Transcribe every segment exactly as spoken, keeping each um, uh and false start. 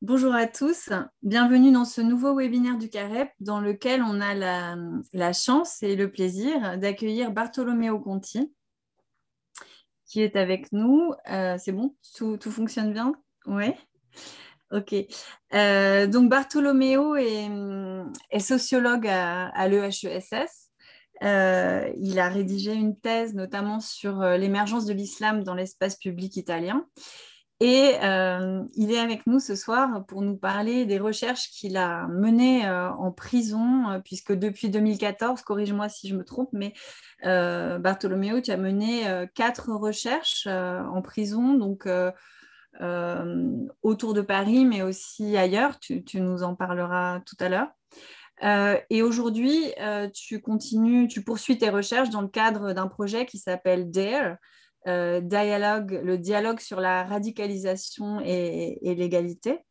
Bonjour à tous, bienvenue dans ce nouveau webinaire du CAREP dans lequel on a la, la chance et le plaisir d'accueillir Bartolomeo Conti qui est avec nous. Euh, c'est bon, tout, tout fonctionne bien? Oui. Ok. Euh, donc Bartolomeo est, est sociologue à, à l'E H E S S. Euh, il a rédigé une thèse notamment sur euh, l'émergence de l'islam dans l'espace public italien. Et euh, il est avec nous ce soir pour nous parler des recherches qu'il a menées euh, en prison, euh, puisque depuis deux mille quatorze, corrige-moi si je me trompe, mais euh, Bartolomeo, tu as mené euh, quatre recherches euh, en prison, donc euh, euh, autour de Paris, mais aussi ailleurs. Tu, tu nous en parleras tout à l'heure. Euh, et aujourd'hui, euh, tu continues, tu poursuis tes recherches dans le cadre d'un projet qui s'appelle DARE, euh, dialogue, le dialogue sur la radicalisation et, et l'égalité.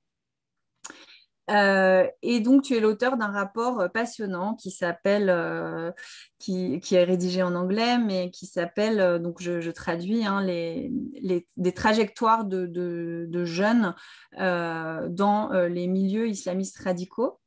Euh, et donc, tu es l'auteur d'un rapport passionnant qui s'appelle, euh, qui, qui est rédigé en anglais, mais qui s'appelle, euh, donc je, je traduis, hein, les, les, des trajectoires de, de, de jeunes euh, dans euh, les milieux islamistes radicaux.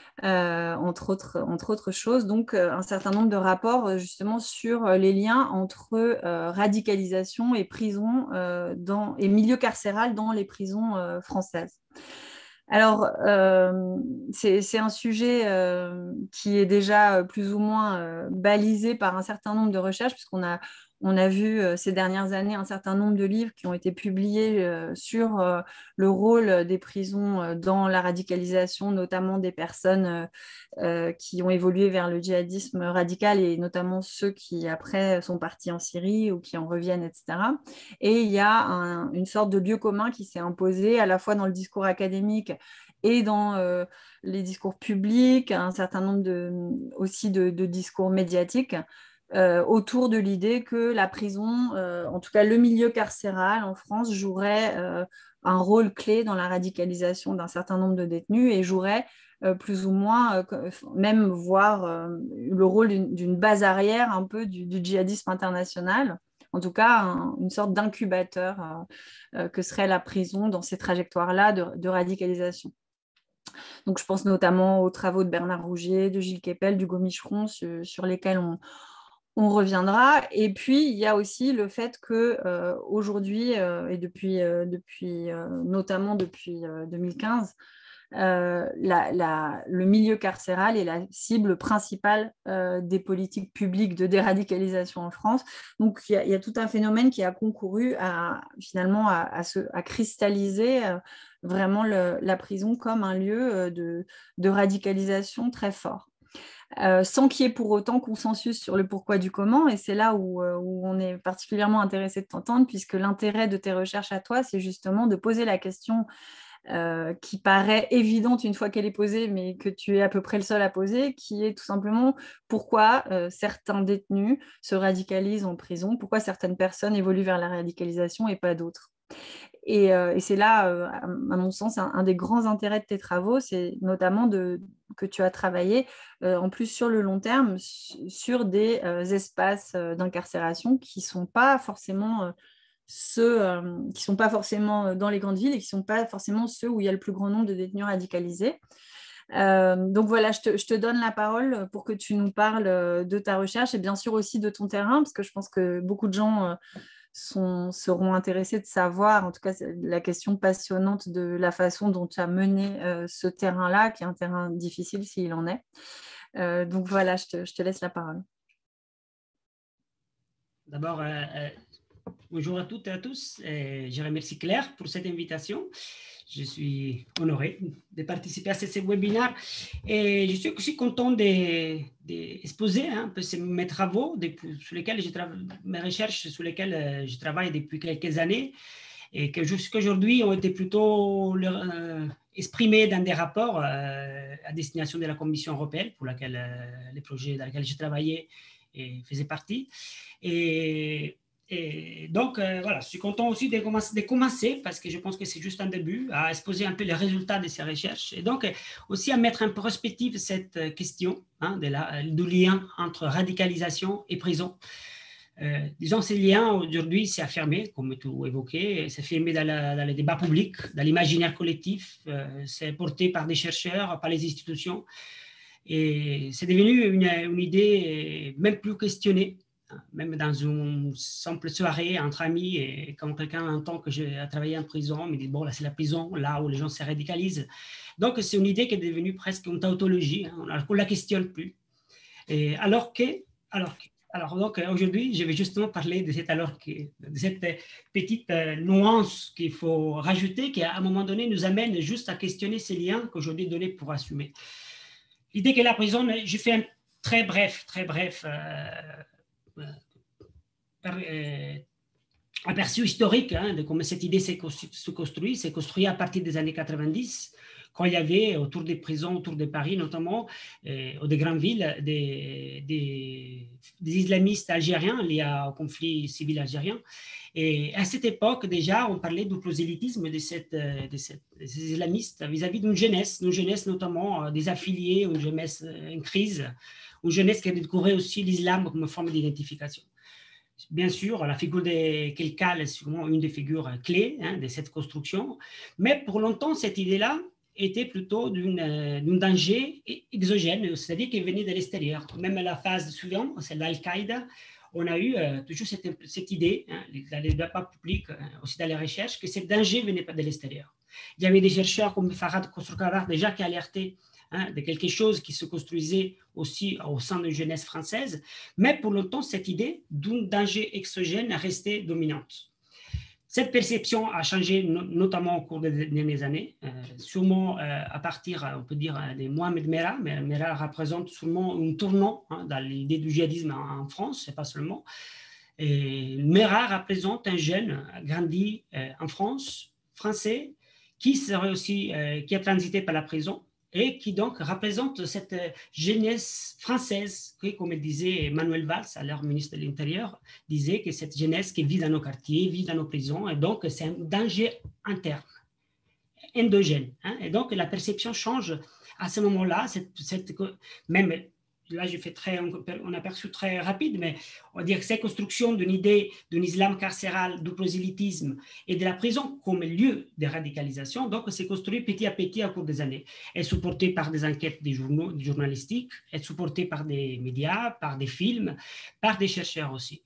Euh, entre, autres, entre autres choses, donc euh, un certain nombre de rapports euh, justement sur euh, les liens entre euh, radicalisation et prison euh, dans, et milieu carcéral dans les prisons euh, françaises. Alors, euh, c'est un sujet euh, qui est déjà plus ou moins euh, balisé par un certain nombre de recherches, puisqu'on a, on a vu euh, ces dernières années un certain nombre de livres qui ont été publiés euh, sur euh, le rôle des prisons euh, dans la radicalisation, notamment des personnes euh, euh, qui ont évolué vers le djihadisme radical et notamment ceux qui après sont partis en Syrie ou qui en reviennent, et cetera. Et il y a un, une sorte de lieu commun qui s'est imposé à la fois dans le discours académique et dans euh, les discours publics, un certain nombre de, aussi de, de discours médiatiques euh, autour de l'idée que la prison, euh, en tout cas le milieu carcéral en France, jouerait euh, un rôle clé dans la radicalisation d'un certain nombre de détenus et jouerait euh, plus ou moins, euh, même voir euh, le rôle d'une base arrière un peu du, du djihadisme international. En tout cas, un, une sorte d'incubateur euh, euh, que serait la prison dans ces trajectoires-là de, de radicalisation. Donc, je pense notamment aux travaux de Bernard Rougier, de Gilles Kepel, d'Hugo Micheron, sur, sur lesquels on, on reviendra. Et puis, il y a aussi le fait qu'aujourd'hui, euh, euh, et depuis, euh, depuis euh, notamment depuis euh, deux mille quinze, euh, la, la, le milieu carcéral est la cible principale euh, des politiques publiques de déradicalisation en France. Donc, il y a, il y a tout un phénomène qui a concouru à, finalement à, à, se, à cristalliser euh, vraiment le, la prison comme un lieu de, de radicalisation très fort. Euh, sans qu'il y ait pour autant consensus sur le pourquoi du comment. Et c'est là où, euh, où on est particulièrement intéressé de t'entendre, puisque l'intérêt de tes recherches à toi, c'est justement de poser la question euh, qui paraît évidente une fois qu'elle est posée, mais que tu es à peu près le seul à poser, qui est tout simplement pourquoi euh, certains détenus se radicalisent en prison, pourquoi certaines personnes évoluent vers la radicalisation et pas d'autres. Et, euh, et c'est là, euh, à, à mon sens, un, un des grands intérêts de tes travaux, c'est notamment de, que tu as travaillé euh, en plus sur le long terme sur des euh, espaces euh, d'incarcération qui ne sont pas forcément euh, ceux euh, qui sont pas forcément dans les grandes villes et qui ne sont pas forcément ceux où il y a le plus grand nombre de détenus radicalisés. Euh, donc voilà, je te, je te donne la parole pour que tu nous parles de ta recherche et bien sûr aussi de ton terrain, parce que je pense que beaucoup de gens euh, sont, seront intéressés de savoir, en tout cas la question passionnante de la façon dont tu as mené euh, ce terrain-là, qui est un terrain difficile s'il en est. Euh, donc voilà, je te, je te laisse la parole. D'abord, euh, euh, bonjour à toutes et à tous. Et je remercie Claire pour cette invitation. Je suis honoré de participer à ce, ce webinaire et je suis aussi content d'exposer de, de un peu mes travaux depuis, sur lesquels je travaille, mes recherches sur lesquelles je travaille depuis quelques années et que jusqu'à aujourd'hui ont été plutôt euh, exprimés dans des rapports euh, à destination de la Commission européenne pour laquelle euh, les projets dans lesquels j'ai travaillé et faisais partie. Et Et donc, euh, voilà, je suis content aussi de commencer, de commencer parce que je pense que c'est juste un début, à exposer un peu les résultats de ces recherches et donc euh, aussi à mettre en perspective cette question hein, de la, du lien entre radicalisation et prison. Euh, disons, ces liens, aujourd'hui, c'est affirmé, comme tu évoquais, c'est affirmé dans, la, dans les débats publics, dans l'imaginaire collectif, euh, c'est porté par des chercheurs, par les institutions, et c'est devenu une, une idée même plus questionnée, même dans une simple soirée entre amis, et quand quelqu'un entend que j'ai travaillé en prison, il me dit, bon, là, c'est la prison, là où les gens se radicalisent. Donc, c'est une idée qui est devenue presque une tautologie, hein, on ne la questionne plus. Et alors que, alors que alors, donc, aujourd'hui, je vais justement parler de cette, alors que, de cette petite euh, nuance qu'il faut rajouter, qui, à un moment donné, nous amène juste à questionner ces liens qu'aujourd'hui donnés pour assumer. L'idée que la prison, je fais un très bref, très bref euh, euh, aperçu historique hein, de comment cette idée s'est construite. C'est construit à partir des années quatre-vingt-dix, quand il y avait autour des prisons, autour de Paris notamment, euh, ou des grandes villes, des, des, des islamistes algériens liés au conflit civil algérien. Et à cette époque, déjà, on parlait du prosélytisme de, cette, de, cette, de ces islamistes vis-à-vis d'une jeunesse, d'une jeunesse notamment des affiliés, une jeunesse en crise, une jeunesse qui a découvert aussi l'islam comme forme d'identification. Bien sûr, la figure de Kelkal est sûrement une des figures clés hein, de cette construction, mais pour longtemps, cette idée-là était plutôt d'un danger exogène, c'est-à-dire qui venait de l'extérieur. Même à la phase suivante, c'est l'Al-Qaïda, on a eu euh, toujours cette, cette idée, hein, dans les débats publics, hein, aussi dans les recherches, que ce danger ne venait pas de l'extérieur. Il y avait des chercheurs comme Farhad Khosrow-Khavar déjà qui alertaient hein, de quelque chose qui se construisait aussi au sein de la jeunesse française, mais pour longtemps, cette idée d'un danger exogène restait dominante. Cette perception a changé no notamment au cours des dernières années, euh, sûrement euh, à partir, on peut dire, de Mohamed Merah. Merah représente sûrement un tournant hein, dans l'idée du djihadisme en, en France, et pas seulement. Et Merah représente un jeune grandi euh, en France, français, qui, serait aussi, euh, qui a transité par la prison, et qui donc représente cette jeunesse française, qui, comme disait Manuel Valls, alors ministre de l'Intérieur, disait que cette jeunesse qui vit dans nos quartiers, vit dans nos prisons, et donc c'est un danger interne, endogène. Hein, et donc la perception change à ce moment-là, cette, cette, même là je fais très, on aperçu très rapide, mais on va dire que cette construction d'une idée d'un islam carcéral, du prosélytisme et de la prison comme lieu de radicalisation, donc c'est construit petit à petit au cours des années. Elle est supportée par des enquêtes des journaux, des journalistiques, elle est supportée par des médias, par des films, par des chercheurs aussi.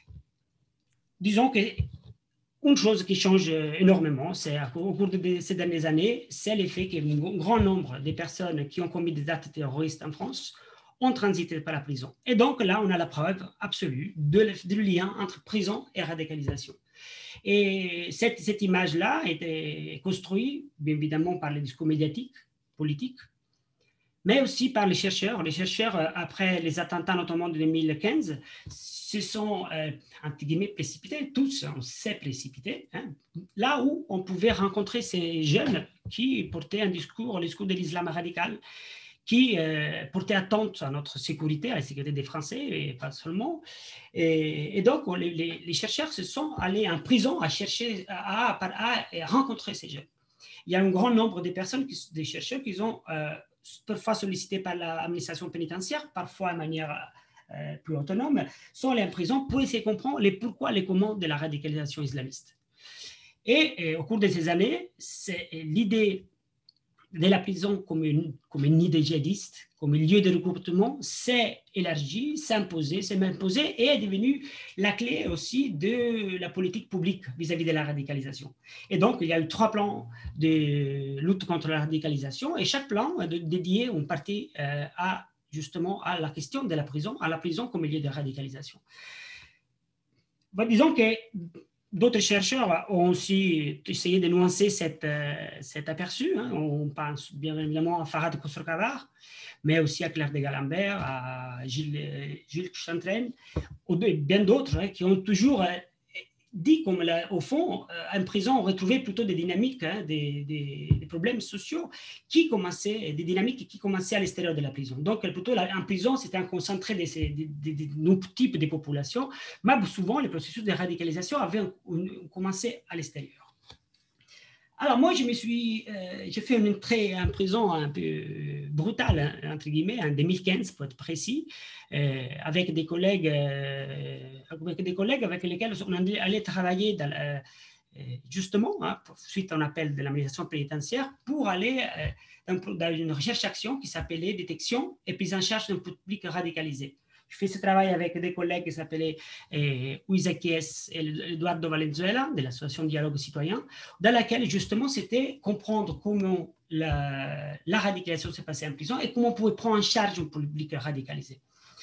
Disons que une chose qui change énormément, c'est au cours de ces dernières années, c'est l'effet qu'un grand nombre de personnes qui ont commis des actes terroristes en France ont transité par la prison. Et donc là, on a la preuve absolue de, du lien entre prison et radicalisation. Et cette, cette image-là a été construite, bien évidemment, par les discours médiatiques, politiques, mais aussi par les chercheurs. Les chercheurs, après les attentats notamment de deux mille quinze, se sont, euh, entre guillemets, précipités, tous, on s'est précipités, hein, là où on pouvait rencontrer ces jeunes qui portaient un discours, le discours de l'islam radical, qui euh, portait atteinte à notre sécurité, à la sécurité des Français, et pas seulement. Et, et donc, on, les, les chercheurs se sont allés en prison à chercher, à, à, à rencontrer ces jeunes. Il y a un grand nombre de personnes, qui, des chercheurs, qui ont euh, parfois sollicité par l'administration pénitentiaire, parfois de manière euh, plus autonome, sont allés en prison pour essayer de comprendre les pourquoi, les comment de la radicalisation islamiste. Et, et au cours de ces années, c'est l'idée de la prison comme une, comme une idée djihadiste, comme un lieu de recrutement, s'est élargie, s'est imposée, s'est imposée et est devenue la clé aussi de la politique publique vis-à-vis de la radicalisation. Et donc, il y a eu trois plans de lutte contre la radicalisation et chaque plan est dédié une partie euh, à, justement à la question de la prison, à la prison comme lieu de radicalisation. Bon, disons que d'autres chercheurs ont aussi essayé de nuancer cette, euh, cet aperçu. Hein. On pense bien évidemment à Farhad Khosrow-Khavar, mais aussi à Claire de Galambert, à Gilles, Gilles Chantraine, et bien d'autres hein, qui ont toujours euh, dit, comme là, au fond, euh, en prison, on retrouvait plutôt des dynamiques, hein, des, des, des problèmes sociaux qui commençaient, des dynamiques qui commençaient à l'extérieur de la prison. Donc, plutôt, là, en prison, c'était un concentré de ces de, de, de, de, de types de populations, mais souvent, les processus de radicalisation avaient commencé à l'extérieur. Alors, moi, je me suis, euh, j'ai fait une entrée en prison un peu brutale, hein, entre guillemets, en deux mille quinze pour être précis, euh, avec des collègues, euh, avec des collègues avec lesquels on allait travailler dans, euh, justement, hein, suite à un appel de l'administration pénitentiaire, pour aller euh, dans, dans une recherche-action qui s'appelait détection et prise en charge d'un public radicalisé. Je fais ce travail avec des collègues qui s'appelaient eh, Uisaquies et Eduardo Valenzuela de l'association Dialogue Citoyen, dans laquelle justement c'était comprendre comment la, la radicalisation s'est passée en prison et comment on pouvait prendre en charge un public radicalisé.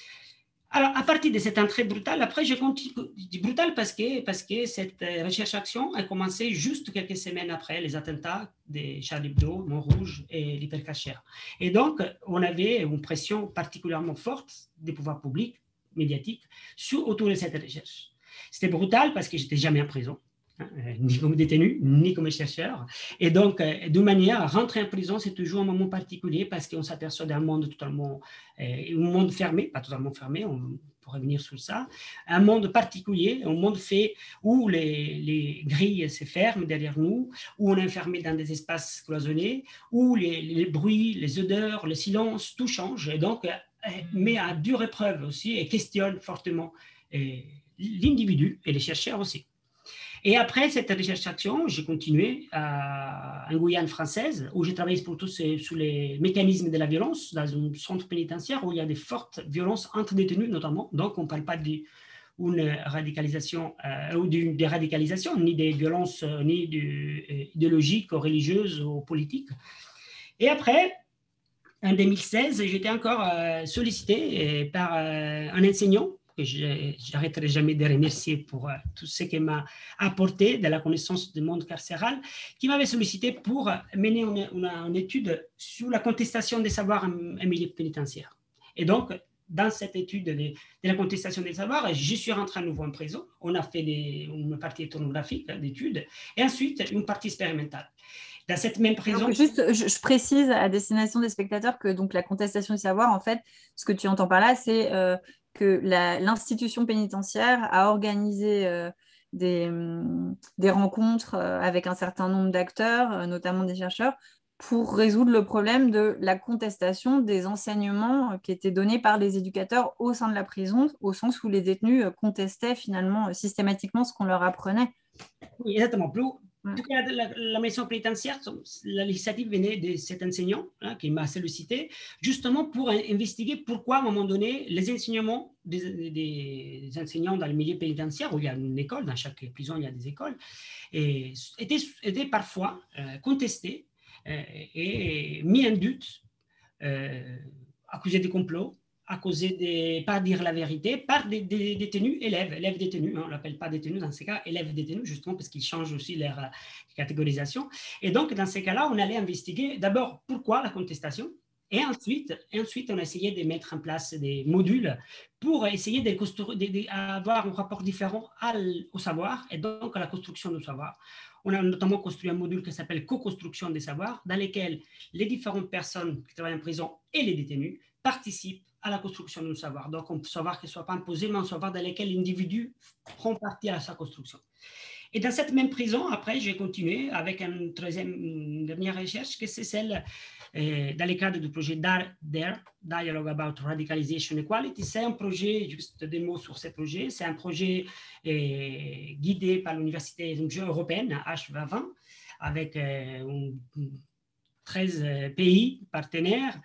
Alors, à partir de cette entrée brutale, après, je continue, je dis brutale parce que, parce que cette recherche-action a commencé juste quelques semaines après les attentats de Charlie Hebdo, Montrouge et l'Hypercacher. Et donc, on avait une pression particulièrement forte des pouvoirs publics, médiatiques, sur, autour de cette recherche. C'était brutal parce que je n'étais jamais en prison. Hein, ni comme détenu, ni comme chercheur. Et donc, euh, de manière, rentrer en prison, c'est toujours un moment particulier parce qu'on s'aperçoit d'un monde totalement, euh, un monde fermé, pas totalement fermé, on pourrait revenir sur ça, un monde particulier, un monde fait où les, les grilles se ferment derrière nous, où on est enfermé dans des espaces cloisonnés, où les, les bruits, les odeurs, le silence, tout change. Et donc, euh, met à dure épreuve aussi et questionne fortement euh, l'individu et les chercheurs aussi. Et après cette recherche-action, j'ai continué à, en Guyane française, où j'ai travaillé pour tous sur les mécanismes de la violence, dans un centre pénitentiaire où il y a des fortes violences entre détenus notamment. Donc, on ne parle pas d'une radicalisation euh, ou d'une déradicalisation, ni des violences euh, ni du, euh, idéologiques, ou religieuses ou politiques. Et après, en deux mille seize, j'étais encore euh, sollicité par euh, un enseignant que je n'arrêterai jamais de remercier pour euh, tout ce qu'il m'a apporté de la connaissance du monde carcéral, qui m'avait sollicité pour mener une, une, une étude sur la contestation des savoirs en, en milieu pénitentiaire. Et donc, dans cette étude de, de la contestation des savoirs, je suis rentré à nouveau en prison. On a fait des, une partie ethnographique d'études et ensuite une partie expérimentale. Dans cette même prison... Donc, juste, je, je précise à destination des spectateurs que donc, la contestation du savoir, en fait, ce que tu entends par là, c'est euh, que l'institution pénitentiaire a organisé euh, des, des rencontres euh, avec un certain nombre d'acteurs, euh, notamment des chercheurs, pour résoudre le problème de la contestation des enseignements euh, qui étaient donnés par les éducateurs au sein de la prison, au sens où les détenus euh, contestaient finalement euh, systématiquement ce qu'on leur apprenait. Oui, exactement. Plus, En tout cas, la, la maison pénitentiaire, l'initiative venait de cet enseignant hein, qui m'a sollicité, justement pour investiguer pourquoi, à un moment donné, les enseignements des, des enseignants dans le milieu pénitentiaire, où il y a une école, dans chaque prison, il y a des écoles, et étaient, étaient parfois euh, contestés euh, et mis en doute, euh, accusés de complot, à cause de ne pas dire la vérité par des, des détenus élèves, élèves détenus, hein, on ne l'appelle pas détenus dans ces cas, élèves détenus, justement parce qu'ils changent aussi leur euh, catégorisation. Et donc, dans ces cas-là, on allait investiguer d'abord pourquoi la contestation, et ensuite, et ensuite, on a essayé de mettre en place des modules pour essayer d'avoir un rapport différent à, au savoir et donc à la construction du savoir. On a notamment construit un module qui s'appelle co-construction des savoirs, dans lequel les différentes personnes qui travaillent en prison et les détenus participent à la construction du savoir. Donc, un savoir qui ne soit pas imposé, mais un savoir dans lequel l'individu prend partie à sa construction. Et dans cette même prison, après, j'ai continué avec une, troisième, une dernière recherche, que c'est celle euh, dans le cadre du projet D A R, D A R, Dialogue About Radicalization Equality. C'est un projet, juste des mots sur ce projet, c'est un projet euh, guidé par l'Université européenne, H vingt, avec euh, un, treize pays partenaires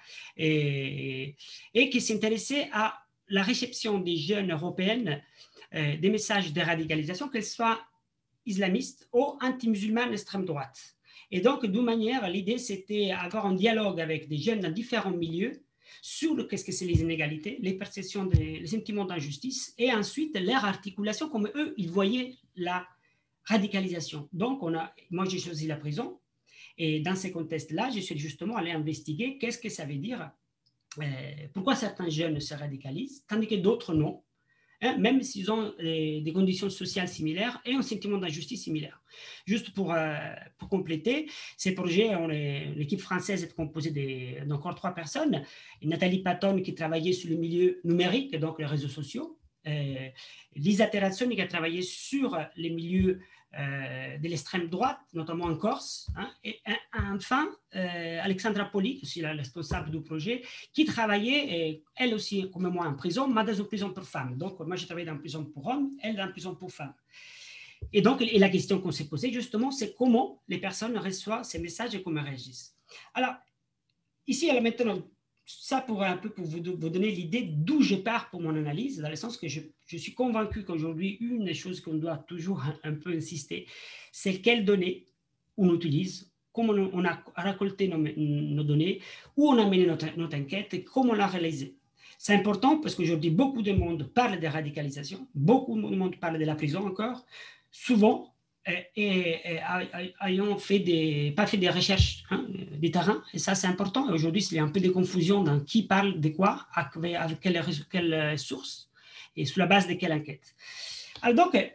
et, et qui s'intéressaient à la réception des jeunes européennes euh, des messages de radicalisation, qu'elles soient islamistes ou anti-musulmanes d'extrême droite. Et donc, d'une manière, l'idée, c'était avoir un dialogue avec des jeunes dans différents milieux sur qu'est-ce que c'est les inégalités, les perceptions, des, les sentiments d'injustice et ensuite leur articulation, comme eux, ils voyaient la radicalisation. Donc, on a, moi, j'ai choisi la prison. Et dans ces contextes-là, je suis justement allé investiguer qu'est-ce que ça veut dire, euh, pourquoi certains jeunes se radicalisent, tandis que d'autres non, hein, même s'ils ont euh, des conditions sociales similaires et un sentiment d'injustice similaire. Juste pour, euh, pour compléter, ces projets, l'équipe française est composée d'encore trois personnes. Nathalie Patton qui travaillait sur le milieu numérique, donc les réseaux sociaux. Euh, Lisa Terrazzoni qui a travaillé sur les milieux euh, de l'extrême droite, notamment en Corse. Hein, et enfin, euh, Alexandra Poli, aussi la responsable du projet, qui travaillait, et, elle aussi comme moi, en prison, mais dans une prison pour femmes. Donc, moi, j'ai travaillé dans une prison pour hommes, elle dans une prison pour femmes. Et donc, et la question qu'on s'est posée, justement, c'est comment les personnes reçoivent ces messages et comment elles réagissent. Alors, ici, elle a maintenant, ça pour un peu pour vous, vous donner l'idée d'où je pars pour mon analyse, dans le sens que je, je suis convaincu qu'aujourd'hui, une des choses qu'on doit toujours un, un peu insister, c'est quelles données on utilise, comment on, on a récolté nos, nos données, où on a mené notre, notre enquête et comment on l'a réalisée. C'est important parce qu'aujourd'hui, beaucoup de monde parle de radicalisation, beaucoup de monde parle de la prison encore, souvent, et, et, et ayant fait des, pas fait des recherches hein, des terrains, et ça c'est important. Aujourd'hui, il y a un peu de confusion dans qui parle de quoi, avec, avec quelle, quelle source, et sur la base de quelle enquête. Alors donc,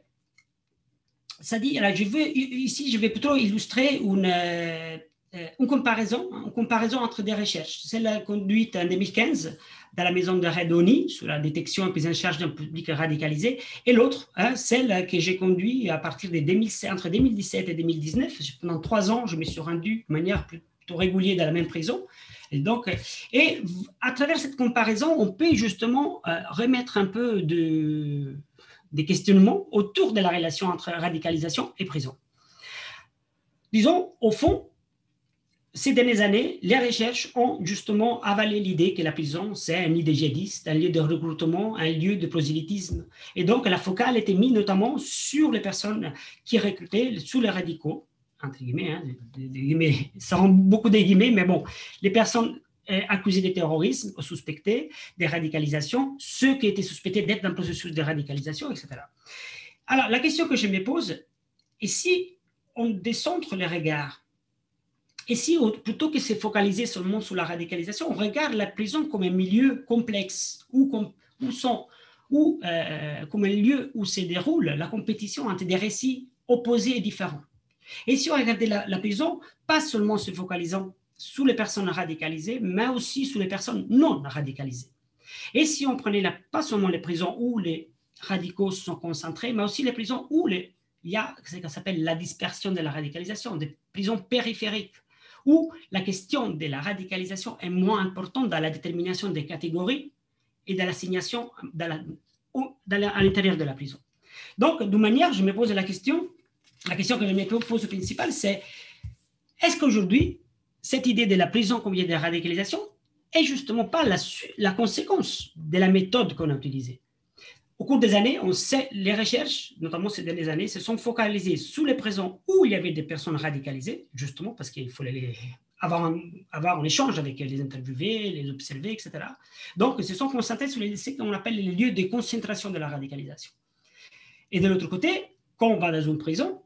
ça dit, alors je veux, ici, je vais plutôt illustrer une, une, comparaison, une comparaison entre des recherches. Celle conduite en deux mille quinze dans la maison d'arrêt d'Oni sur la détection et prise en charge d'un public radicalisé, et l'autre, hein, celle que j'ai conduite à partir de deux mille, entre deux mille dix-sept et deux mille dix-neuf. Pendant trois ans, je me suis rendu de manière plutôt régulière dans la même prison. Et, donc, et à travers cette comparaison, on peut justement euh, remettre un peu de, des questionnements autour de la relation entre radicalisation et prison. Disons, au fond, ces dernières années, les recherches ont justement avalé l'idée que la prison, c'est un lieu de djihadistes, un lieu de recrutement, un lieu de prosélytisme. Et donc, la focale était mise notamment sur les personnes qui recrutaient, sur les radicaux, entre guillemets, hein, des, des guillemets, ça rend beaucoup de guillemets, mais bon, les personnes accusés de terrorisme ou suspectés de radicalisation, ceux qui étaient suspectés d'être dans le processus de radicalisation, et cetera. Alors, la question que je me pose, est si on décentre les regards, et si plutôt que se focaliser seulement sur la radicalisation, on regarde la prison comme un milieu complexe, où, comme, où sont, où, euh, comme un lieu où se déroule la compétition entre des récits opposés et différents. Et si on regardait la, la prison, pas seulement se focalisant sur les personnes radicalisées, mais aussi sur les personnes non radicalisées. Et si on prenait la, pas seulement les prisons où les radicaux sont concentrés, mais aussi les prisons où les, il y a ce qu'on appelle la dispersion de la radicalisation, des prisons périphériques, où la question de la radicalisation est moins importante dans la détermination des catégories et dans l'assignation à l'intérieur de la prison. Donc, d'une manière, je me pose la question, la question que je me pose principale, c'est est-ce qu'aujourd'hui, cette idée de la prison comme lieu de radicalisation est justement pas la, la conséquence de la méthode qu'on a utilisée? Au cours des années, on sait, les recherches, notamment ces dernières années, se sont focalisées sur les prisons où il y avait des personnes radicalisées, justement parce qu'il fallait les, avoir, un, avoir un échange avec les interviewés, les observer, et cetera. Donc, ils se sont concentrés sur les, ce qu'on appelle les lieux de concentration de la radicalisation. Et de l'autre côté, quand on va dans une prison,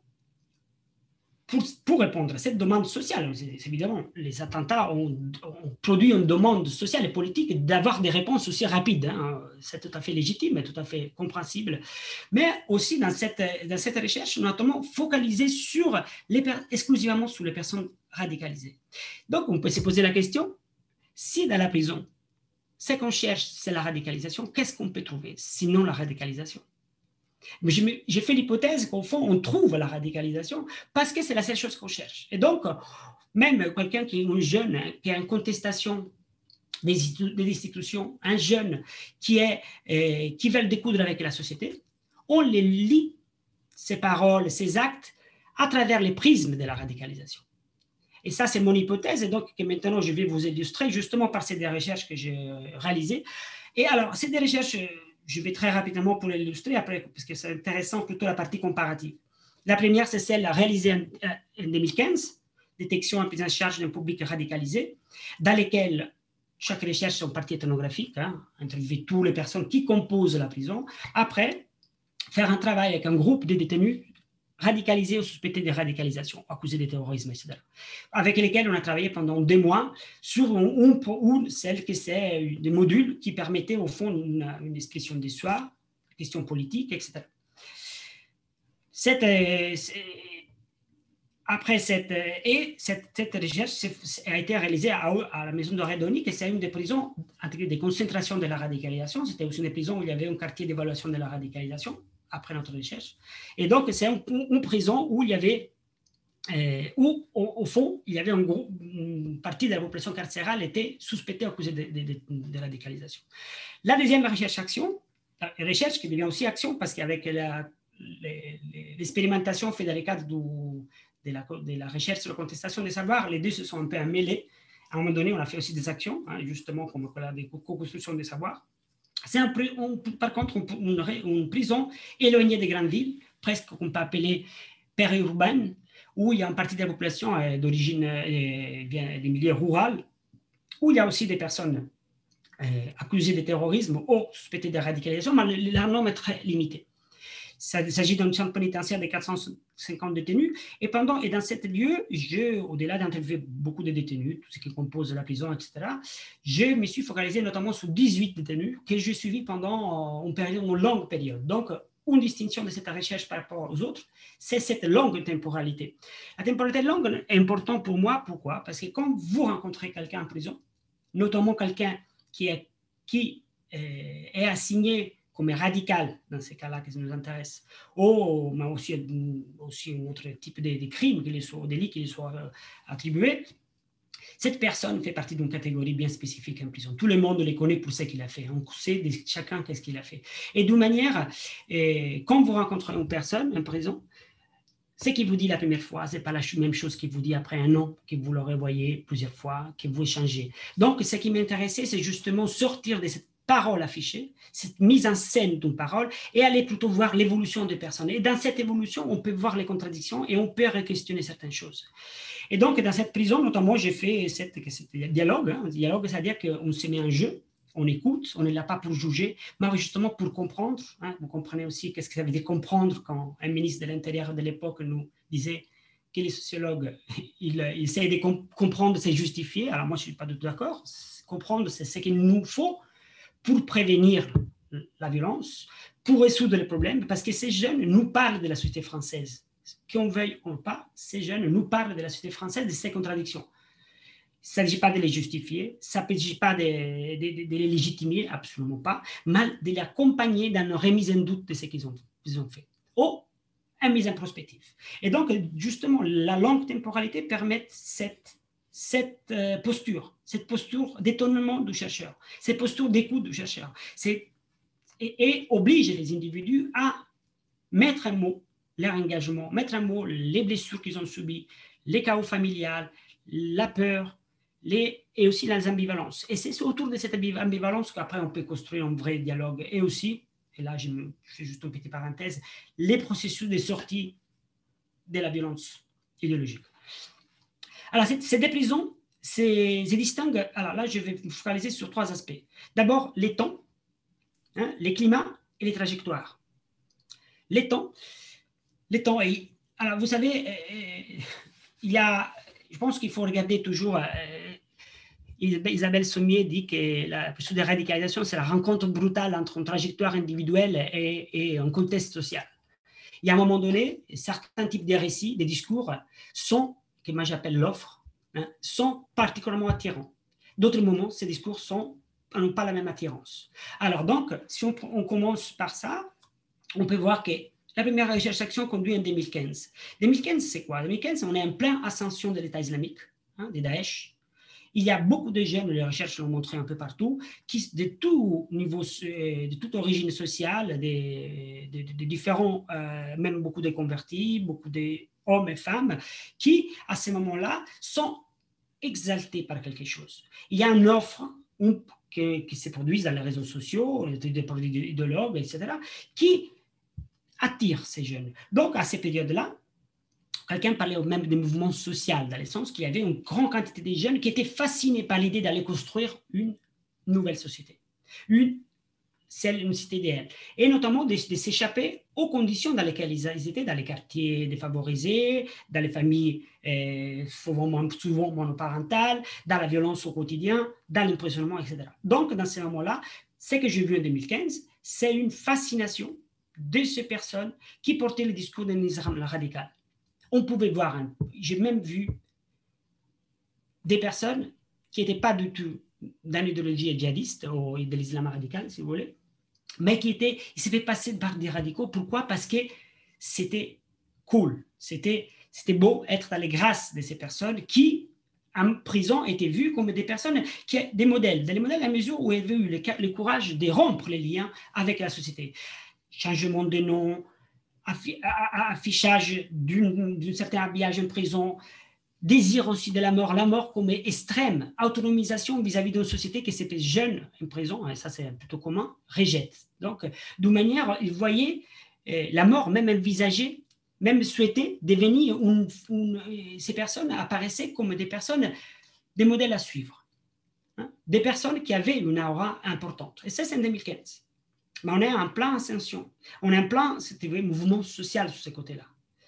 Pour, pour répondre à cette demande sociale, évidemment, les attentats ont, ont produit une demande sociale et politique d'avoir des réponses aussi rapides. Hein. C'est tout à fait légitime et tout à fait compréhensible. Mais aussi, dans cette, dans cette recherche, notamment focalisée sur les, exclusivement sur les personnes radicalisées. Donc, on peut se poser la question, si dans la prison, ce qu'on cherche, c'est la radicalisation, qu'est-ce qu'on peut trouver, sinon la radicalisation? Mais j'ai fait l'hypothèse qu'au fond, on trouve la radicalisation parce que c'est la seule chose qu'on cherche. Et donc, même quelqu'un qui est un jeune, qui est en contestation des, des institutions, un jeune qui, est, euh, qui veut découdre avec la société, on les lit, ses paroles, ses actes, à travers les prismes de la radicalisation. Et ça, c'est mon hypothèse, et donc que maintenant, je vais vous illustrer justement par ces des recherches que j'ai réalisées. Et alors, c'est des recherches... Je vais très rapidement pour l'illustrer après, parce que c'est intéressant plutôt la partie comparative. La première, c'est celle réalisée en, en deux mille quinze, détection et prise en charge d'un public radicalisé, dans lesquelles chaque recherche sont partie ethnographique, hein, interviewer toutes les personnes qui composent la prison. Après, faire un travail avec un groupe de détenus radicalisés ou suspectés de radicalisation, accusés de terrorisme, et cetera, avec lesquels on a travaillé pendant deux mois sur une, une celle que c'est des modules qui permettaient au fond une, une expression d'histoire, questions politiques, et cetera. Cette, après cette, et cette, cette recherche a été réalisée à, à la maison d'arrêt d'Oni, qui c'est une des prisons intégrées des concentrations de la radicalisation. C'était aussi une prison où il y avait un quartier d'évaluation de la radicalisation, après notre recherche. Et donc, c'est une, une prison où il y avait, euh, où au, au fond, il y avait un gros, une partie de la population carcérale était suspectée à cause de, de, de, de radicalisation. La deuxième recherche-action, la recherche qui devient aussi action, parce qu'avec la, l'expérimentation faite dans le cadre du, de, la, de la recherche sur la contestation des savoirs, les deux se sont un peu mêlés. À un moment donné, on a fait aussi des actions, hein, justement, comme la co-construction des savoirs. C'est un, on, par contre une, une prison éloignée des grandes villes, presque qu'on peut appeler périurbaine, où il y a une partie de la population euh, d'origine euh, des milieux ruraux, où il y a aussi des personnes euh, accusées de terrorisme ou suspectées de radicalisation, mais leur nombre est très limité. Ça, il s'agit d'un centre pénitentiaire de quatre cent cinquante détenus. Et pendant et dans cet lieu, je, au-delà d'interviewer beaucoup de détenus, tout ce qui compose la prison, et cetera, je me suis focalisé notamment sur dix-huit détenus que j'ai suivis pendant une, période, une longue période. Donc, une distinction de cette recherche par rapport aux autres, c'est cette longue temporalité. La temporalité longue est importante pour moi. Pourquoi? Parce que quand vous rencontrez quelqu'un en prison, notamment quelqu'un qui est, qui est assigné comme radical dans ces cas-là qui nous intéressent, ou mais aussi, aussi un autre type de, de crime, qui les soit, délit qui lui soit euh, attribué, cette personne fait partie d'une catégorie bien spécifique en prison. Tout le monde les connaît pour ce qu'il a fait. On sait de chacun qu'est-ce qu'il a fait. Et d'une manière, et, quand vous rencontrez une personne en prison, ce qu'il vous dit la première fois, ce n'est pas la même chose qu'il vous dit après un an, que vous le revoyez plusieurs fois, que vous échangez. Donc, ce qui m'intéressait, c'est justement sortir de cette parole affichée, cette mise en scène d'une parole, et aller plutôt voir l'évolution des personnes. Et dans cette évolution, on peut voir les contradictions et on peut re-questionner certaines choses. Et donc, dans cette prison, notamment, j'ai fait cette, cette dialogue. Hein, dialogue, c'est-à-dire qu'on se met en jeu, on écoute, on n'est là pas pour juger, mais justement pour comprendre. Hein, vous comprenez aussi qu'est-ce que ça veut dire comprendre quand un ministre de l'Intérieur de l'époque nous disait que les sociologues, ils, ils essayent de comp- comprendre, c'est justifier. Alors moi, je ne suis pas du tout d'accord. Comprendre, c'est ce qu'il nous faut pour prévenir la violence, pour résoudre les problèmes, parce que ces jeunes nous parlent de la société française. Qu'on veuille ou pas, ces jeunes nous parlent de la société française, de ses contradictions. Il ne s'agit pas de les justifier, ça ne s'agit pas de, de, de, de les légitimer, absolument pas, mais de les accompagner dans la remise en doute de ce qu'ils ont, qu'ils ont fait, ou une mise en prospective. Et donc, justement, la longue temporalité permet cette, cette euh, posture, cette posture d'étonnement du chercheur, cette posture d'écoute du chercheur, c'est, et, et oblige les individus à mettre un mot, leur engagement, mettre un mot, les blessures qu'ils ont subies, les chaos familiales, la peur, les, et aussi les ambivalences. Et c'est autour de cette ambivalence qu'après on peut construire un vrai dialogue. Et aussi, et là je, me, je fais juste une petite parenthèse, les processus de sortie de la violence idéologique. Alors, ces deux prisons se distinguent. Alors là, je vais me focaliser sur trois aspects. D'abord, les temps, hein, les climats et les trajectoires. Les temps, les temps. Et, alors, vous savez, euh, il y a, je pense qu'il faut regarder toujours. Euh, Isabelle Sommier dit que la processus de radicalisation, c'est la rencontre brutale entre une trajectoire individuelle et, et un contexte social. Il y a un moment donné, certains types de récits, des discours sont, que moi j'appelle l'offre, hein, sont particulièrement attirants. D'autres moments, ces discours sont, n'ont pas la même attirance. Alors donc, si on, on commence par ça, on peut voir que la première recherche-action conduit en deux mille quinze. deux mille quinze, c'est quoi? deux mille quinze, on est en pleine ascension de l'État islamique, hein, des Daesh. Il y a beaucoup de jeunes, les recherches l'ont montré un peu partout, qui, de tout niveau, de toute origine sociale, de, de, de différents, euh, même beaucoup de convertis, beaucoup d'hommes et femmes, qui, à ce moment-là, sont exaltés par quelque chose. Il y a une offre une, qui, qui se produit dans les réseaux sociaux, des produits idéologues, et cetera, qui attire ces jeunes. Donc, à ces périodes-là, quelqu'un parlait même des mouvements sociaux, dans le sens qu'il y avait une grande quantité de jeunes qui étaient fascinés par l'idée d'aller construire une nouvelle société, une, celle, une cité idéale, et notamment de, de s'échapper aux conditions dans lesquelles ils étaient, dans les quartiers défavorisés, dans les familles euh, souvent, souvent monoparentales, dans la violence au quotidien, dans l'emprisonnement, et cetera. Donc, dans ces moments-là, ce que j'ai vu en deux mille quinze, c'est une fascination de ces personnes qui portaient le discours d'un islam radical. On pouvait voir, hein, j'ai même vu des personnes qui n'étaient pas du tout dans l'idéologie djihadiste ou de l'islam radical, si vous voulez, mais qui était, il s'est fait passer par des radicaux. Pourquoi? Parce que c'était cool, c'était, c'était beau être dans les grâces de ces personnes qui, en prison, étaient vues comme des personnes, qui, des modèles, des modèles à la mesure où elles avaient eu le, le courage de rompre les liens avec la société. Changement de nom, affi, affichage d'un certain habillage en prison, désir aussi de la mort, la mort comme extrême, autonomisation vis-à-vis d'une société qui s'était jeune en prison, et ça c'est plutôt commun, rejette. Donc, d'une manière, ils voyaient euh, la mort même envisagée, même souhaitée devenir, une, une, ces personnes apparaissaient comme des personnes, des modèles à suivre, hein, des personnes qui avaient une aura importante. Et ça c'est en deux mille quinze. Mais on est en plein ascension, on est en plein, c'était un mouvement social sur ce côté-là.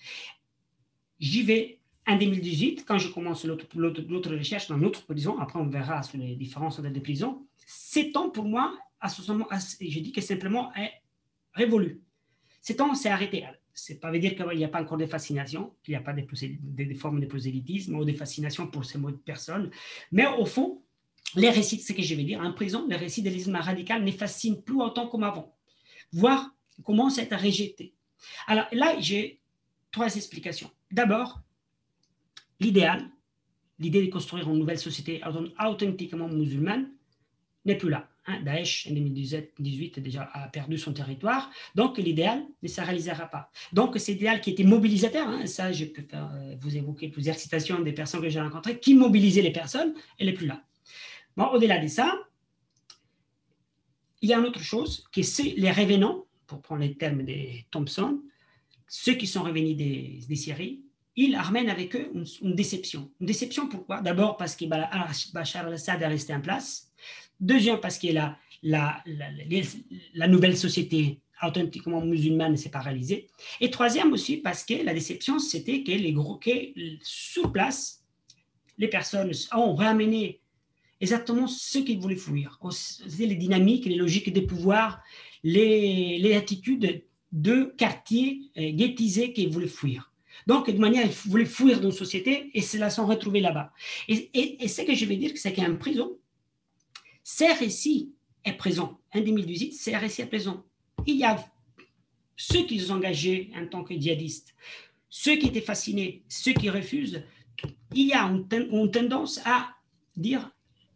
J'y vais en deux mille dix-huit, quand je commence l'autre recherche dans notre prison, après on verra sur les différences des prisons, sept ans pour moi, à ce moment, je dis que simplement est révolu. Sept ans, c'est arrêté. Ça ne veut pas dire qu'il n'y a pas encore de fascination, qu'il n'y a pas de, de, de formes de prosélytisme ou de fascination pour ces mots de personnes, mais au fond, les récits, c'est ce que je vais dire, en prison, les récits de l'islam radical ne fascinent plus autant comme avant, voire commencent à être rejetés. Alors là, j'ai trois explications. D'abord, l'idéal, l'idée de construire une nouvelle société authentiquement musulmane n'est plus là. Hein. Daesh, en deux mille dix-huit, déjà a perdu son territoire, donc l'idéal ne se réalisera pas. Donc cet idéal qui était mobilisateur, hein, ça je peux vous évoquer plusieurs citations des personnes que j'ai rencontrées, qui mobilisaient les personnes, elle n'est plus là. Bon, au-delà de ça, il y a une autre chose, que c'est les revenants, pour prendre les termes de Thompson, ceux qui sont revenus des, des Syries, ils ramènent avec eux une, une déception. Une déception pourquoi? D'abord parce que Bachar al-Assad est resté en place. Deuxième, parce que la, la, la, la, la nouvelle société authentiquement musulmane s'est paralysée. Et troisième aussi, parce que la déception, c'était que, les gros, que sur place, les personnes ont ramené exactement ce qu'ils voulaient fuir. C'était les dynamiques, les logiques des pouvoirs, les, les attitudes de quartiers euh, ghettisés qu'ils voulaient fuir. Donc, de manière, ils voulaient fuir d'une société et se la sont retrouvés là-bas. Et, et, et ce que je veux dire, c'est qu'en prison, ces récits est présent. En deux mille dix-huit, ces récits est présent. Il y a ceux qui sont engagés en tant que djihadistes, ceux qui étaient fascinés, ceux qui refusent. Il y a une, ten, une tendance à dire,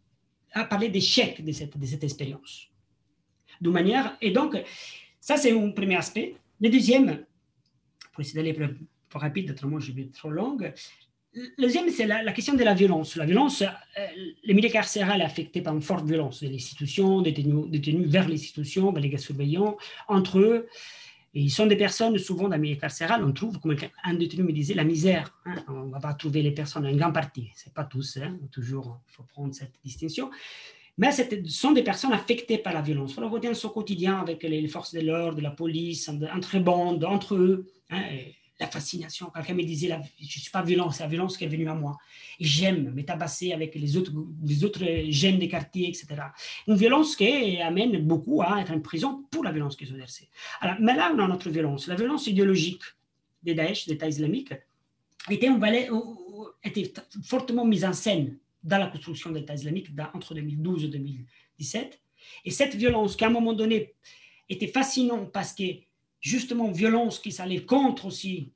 à parler d'échec de cette, de cette expérience. De manière, et donc, ça c'est un premier aspect. Le deuxième, pour essayer d'aller plus, plus rapide, autrement je vais être trop longue. Le deuxième, c'est la, la question de la violence. La violence, euh, le milieu carcéral est affecté par une forte violence des institutions, des détenus, des détenus vers les institutions, vers les surveillants, entre eux. Et ils sont des personnes, souvent dans le milieu carcéral, on trouve, comme un détenu me disait, la misère. Hein, on ne va pas trouver les personnes en grande partie, ce n'est pas tous, hein, toujours, il faut prendre cette distinction. Mais ce sont des personnes affectées par la violence. Il faut le voir dans son quotidien avec les forces de l'ordre, la police, entre bandes, entre eux. Hein, la fascination. Quelqu'un me disait, la, je ne suis pas violent, c'est la violence qui est venue à moi. Et j'aime me tabasser avec les autres, les autres jeunes des quartiers, et cetera. Une violence qui amène beaucoup à être en prison pour la violence qu'ils ont exercée. Alors, mais là, on a notre violence. La violence idéologique des Daesh, d'État islamique, était, valet, était fortement mise en scène dans la construction de l'État islamique dans, entre deux mille douze et deux mille dix-sept. Et cette violence, qui à un moment donné était fascinante parce que justement, violence qui s'allait contre aussi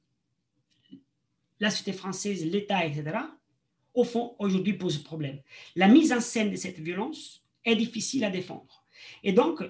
la société française, l'État, et cetera, au fond, aujourd'hui, pose problème. La mise en scène de cette violence est difficile à défendre. Et donc,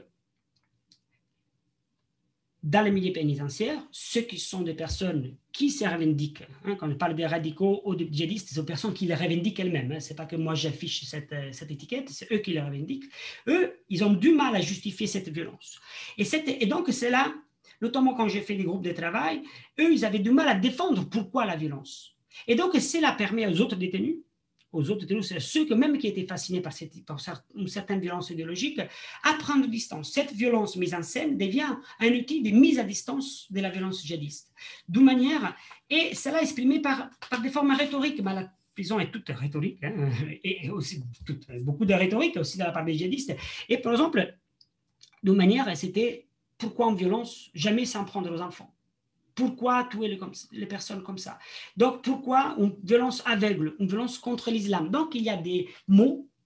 dans les milieux pénitentiaires, ceux qui sont des personnes qui se revendiquent, hein, quand on parle des radicaux ou des djihadistes, ce sont des personnes qui les revendiquent elles-mêmes. Hein, ce n'est pas que moi j'affiche cette, cette étiquette, c'est eux qui les revendiquent. Eux, ils ont du mal à justifier cette violence. Et, cette, et donc, c'est là, notamment quand j'ai fait des groupes de travail, eux, ils avaient du mal à défendre pourquoi la violence. Et donc, cela permet aux autres détenus, aux autres détenus, c'est ceux que même qui étaient fascinés par, cette, par une certaine violence idéologique, à prendre distance. Cette violence mise en scène devient un outil de mise à distance de la violence djihadiste. D'une manière, et cela est exprimé par, par des formes rhétoriques. Ben, la prison est toute rhétorique, hein, et aussi toute, beaucoup de rhétorique aussi de la part des djihadistes. Et par exemple, d'une manière, c'était pourquoi en violence, jamais s'en prendre aux enfants? Pourquoi tuer les, les personnes comme ça? Donc, pourquoi une violence aveugle, une violence contre l'islam? Donc, il y a des mots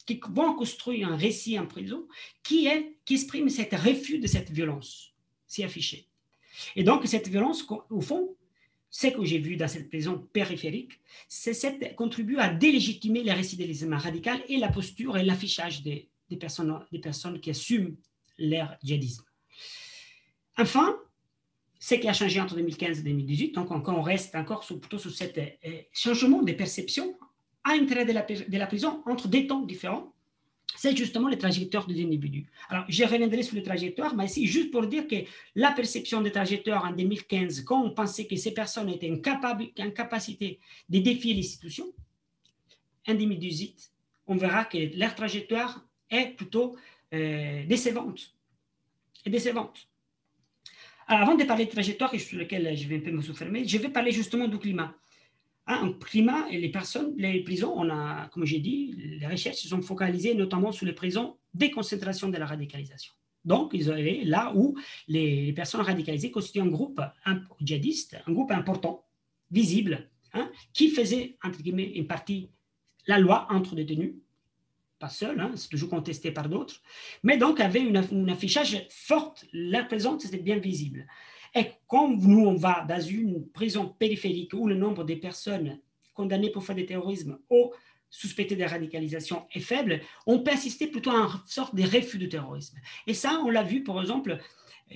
qui vont construire un récit en prison qui, est, qui exprime cet refus de cette violence si affichée. Et donc, cette violence, au fond, ce que j'ai vu dans cette prison périphérique, c'est cette contribue à délégitimer les récits de l'islamisme radical et la posture et l'affichage des, des, personnes, des personnes qui assument leur djihadisme. Enfin, ce qui a changé entre deux mille quinze et deux mille dix-huit, donc on reste encore sur, plutôt sur ce euh, changement de perception à l'intérieur de la, de la prison entre des temps différents, c'est justement les trajectoires des individus. Alors, je reviendrai sur les trajectoires, mais ici, juste pour dire que la perception des trajectoires en deux mille quinze, quand on pensait que ces personnes étaient incapables, en capacité de défier l'institution, en deux mille dix-huit, on verra que leur trajectoire est plutôt euh, décevante. Et décevante. Alors, avant de parler de trajectoire, sur laquelle je vais un peu me souffrir, je vais parler justement du climat. Un climat et les personnes, les prisons, on a, comme j'ai dit, les recherches se sont focalisées notamment sur les prisons des concentrations de la radicalisation. Donc, ils allaient là où les personnes radicalisées constituent un groupe djihadiste, un groupe important, visible, hein, qui faisait, entre guillemets, une partie, la loi entre détenus, pas seul, hein, c'est toujours contesté par d'autres, mais donc avait une, un affichage fort, la présence était bien visible. Et comme nous, on va dans une prison périphérique où le nombre de personnes condamnées pour faire du terrorisme ou suspectées de radicalisation est faible, on peut assister plutôt à une sorte de refus du terrorisme. Et ça, on l'a vu, par exemple, euh,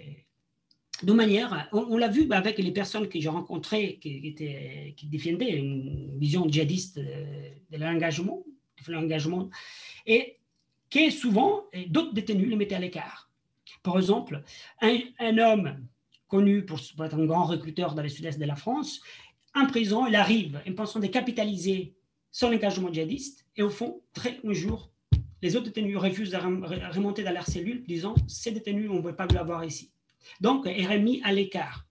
de manière, on, on l'a vu avec les personnes que j'ai rencontrées qui, qui, étaient, qui défendaient une vision djihadiste de l'engagement, de l'engagement, et que souvent, d'autres détenus les mettaient à l'écart. Par exemple, un, un homme connu pour, pour être un grand recruteur dans le sud-est de la France, en prison, il arrive en pensant de capitaliser son engagement djihadiste, et au fond, très un jour, les autres détenus refusent de remonter dans leur cellule, disant « ces détenus, on ne veut pas l'avoir ici ». Donc, il est remis à l'écart.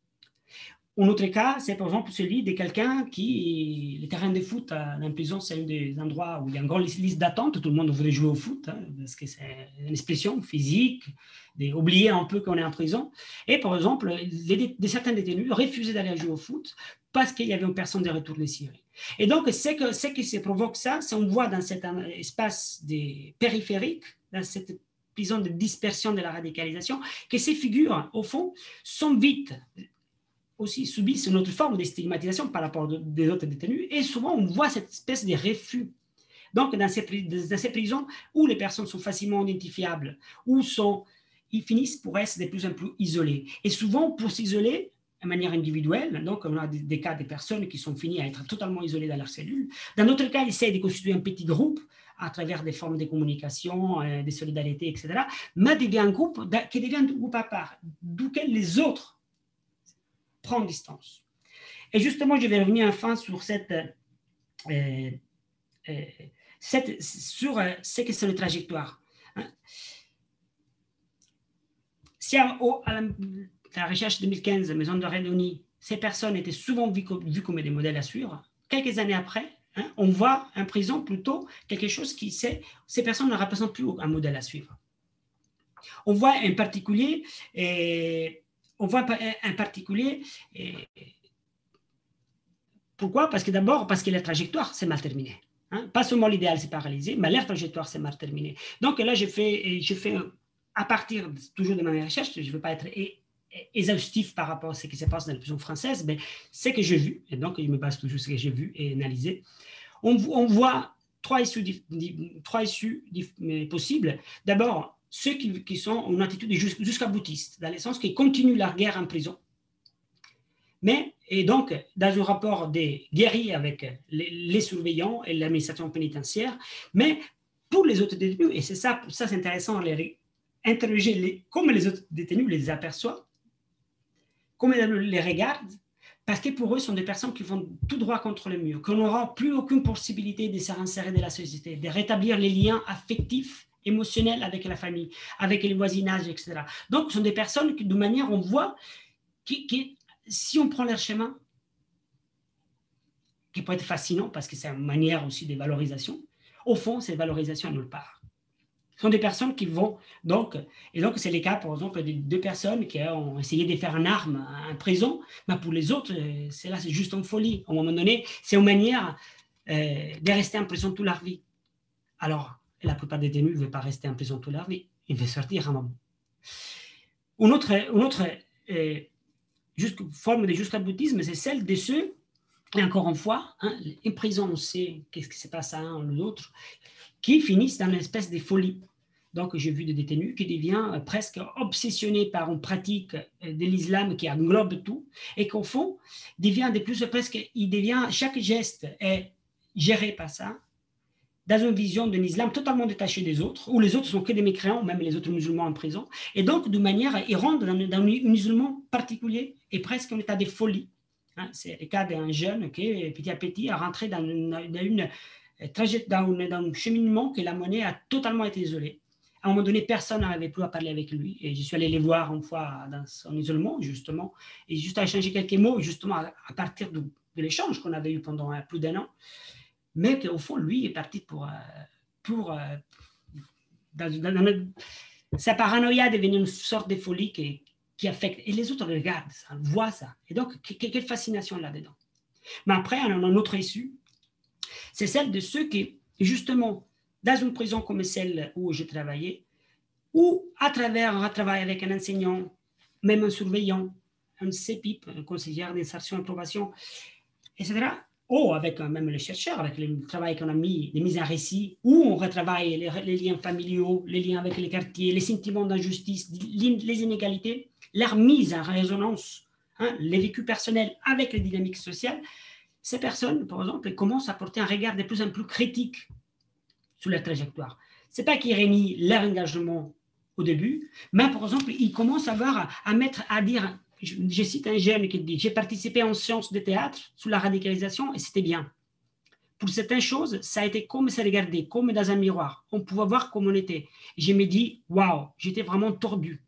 Un autre cas, c'est par exemple celui de quelqu'un qui, le terrain de foot en prison, c'est un des endroits où il y a une grande liste d'attente, tout le monde voudrait jouer au foot, hein, parce que c'est une expression physique, d'oublier un peu qu'on est en prison. Et par exemple, les, des, certains détenus refusaient d'aller jouer au foot parce qu'il y avait une personne de retour de Syrie. Et donc, ce, que, ce qui se provoque ça, c'est on voit dans cet espace des périphériques, dans cette prison de dispersion de la radicalisation, que ces figures, au fond, sont vite aussi subissent une autre forme de stigmatisation par rapport aux autres détenus, et souvent on voit cette espèce de refus. Donc dans ces, dans ces prisons où les personnes sont facilement identifiables, où sont, ils finissent pour être de plus en plus isolés. Et souvent pour s'isoler de manière individuelle, donc on a des, des cas de personnes qui sont finies à être totalement isolées dans leur cellule. Dans d'autres cas, ils essaient de constituer un petit groupe à travers des formes de communication, euh, de solidarité, et cetera, mais devient un groupe qui devient un groupe à part, duquel les autres prendre distance. Et justement, je vais revenir enfin sur cette, euh, euh, cette sur euh, ce que c'est la trajectoire. Hein. Si à, au, à, la, à la recherche deux mille quinze, Maison de Redoni, ces personnes étaient souvent vues, vues comme des modèles à suivre, quelques années après, hein, on voit en prison plutôt quelque chose qui, c'est, ces personnes ne représentent plus un modèle à suivre. On voit en particulier... Et, On voit en particulier, et pourquoi? Parce que d'abord, parce que la trajectoire s'est mal terminée. Hein? Pas seulement l'idéal s'est pas réalisé, mais la trajectoire s'est mal terminée. Donc là, j'ai fait, j'ai fait, à partir de, toujours de ma recherche, je ne veux pas être exhaustif par rapport à ce qui se passe dans la prison française, mais ce que j'ai vu, et donc je me base toujours sur ce que j'ai vu et analysé, on, on voit trois issues, trois issues possibles. D'abord, ceux qui, qui sont en attitude jusqu'à boutiste, dans le sens qu'ils continuent la guerre en prison. Mais, et donc, dans un rapport des guerriers avec les, les surveillants et l'administration pénitentiaire, mais pour les autres détenus, et c'est ça, ça c'est intéressant, les, interroger les, comment les autres détenus les aperçoivent, comment ils les regardent, parce que pour eux, ce sont des personnes qui vont tout droit contre le mur, qu'on n'aura plus aucune possibilité de se réinsérer dans la société, de rétablir les liens affectifs, émotionnel avec la famille, avec le voisinage, et cetera. Donc, ce sont des personnes qui, de manière, on voit, qui, qui, si on prend leur chemin, qui peut être fascinant parce que c'est une manière aussi de valorisation, au fond, cette valorisation nulle part. Ce sont des personnes qui vont, donc, et donc c'est le cas, par exemple, de deux personnes qui ont essayé de faire une arme en prison, mais pour les autres, c'est là, c'est juste une folie. À un moment donné, c'est une manière euh, de rester en prison toute leur vie. alors la plupart des détenus ne veulent pas rester en prison toute leur vie, ils veulent sortir à un moment. Une autre, une autre euh, forme de jusqu'à-boutisme, c'est celle de ceux, et encore une fois, hein, en prison, on sait qu'est-ce qui se passe à un ou l'autre, qui finissent dans une espèce de folie. Donc, j'ai vu des détenus qui deviennent presque obsessionnés par une pratique de l'islam qui englobe tout, et qu'au fond, devient de plus presque, il devient, chaque geste est géré par ça, dans une vision d'un islam totalement détaché des autres, où les autres sont que des mécréants, même les autres musulmans en prison, et donc, de manière, ils rentrent dans, dans un isolement particulier, et presque en état de folie. Hein, c'est le cas d'un jeune qui, petit à petit, a rentré dans une, dans une trajet, dans, une, dans un cheminement que la monnaie a totalement été isolée. À un moment donné, personne n'arrivait plus à parler avec lui. Et je suis allé les voir une fois dans son isolement, justement, et juste à échanger quelques mots, justement, à, à partir de, de l'échange qu'on avait eu pendant euh, plus d'un an. Mais qu'au fond, lui est parti pour... Euh, pour euh, dans, dans, dans, sa paranoïa est devenue une sorte de folie qui, qui affecte. Et les autres regardent ça, voient ça. Et donc, quelle fascination là-dedans. Mais après, on a une autre issue. C'est celle de ceux qui, justement, dans une prison comme celle où je travaillais, ou à travers un travail avec un enseignant, même un surveillant, un C P I P, un conseiller d'insertion et probation, et cetera, ou avec même les chercheurs, avec le travail qu'on a mis, les mises en récit, où on retravaille les, les liens familiaux, les liens avec les quartiers, les sentiments d'injustice, les inégalités, leur mise en résonance, hein, les vécus personnels avec les dynamiques sociales. Ces personnes, par exemple, commencent à porter un regard de plus en plus critique sur leur trajectoire. Ce n'est pas qu'ils renient leur engagement au début, mais par exemple, ils commencent à, avoir, à mettre, à dire, je, je cite un jeune qui dit, j'ai participé en sciences de théâtre sur la radicalisation et c'était bien. Pour certaines choses, ça a été comme se regarder, comme dans un miroir. On pouvait voir comme on était. Et je me dis, waouh, j'étais vraiment tordu.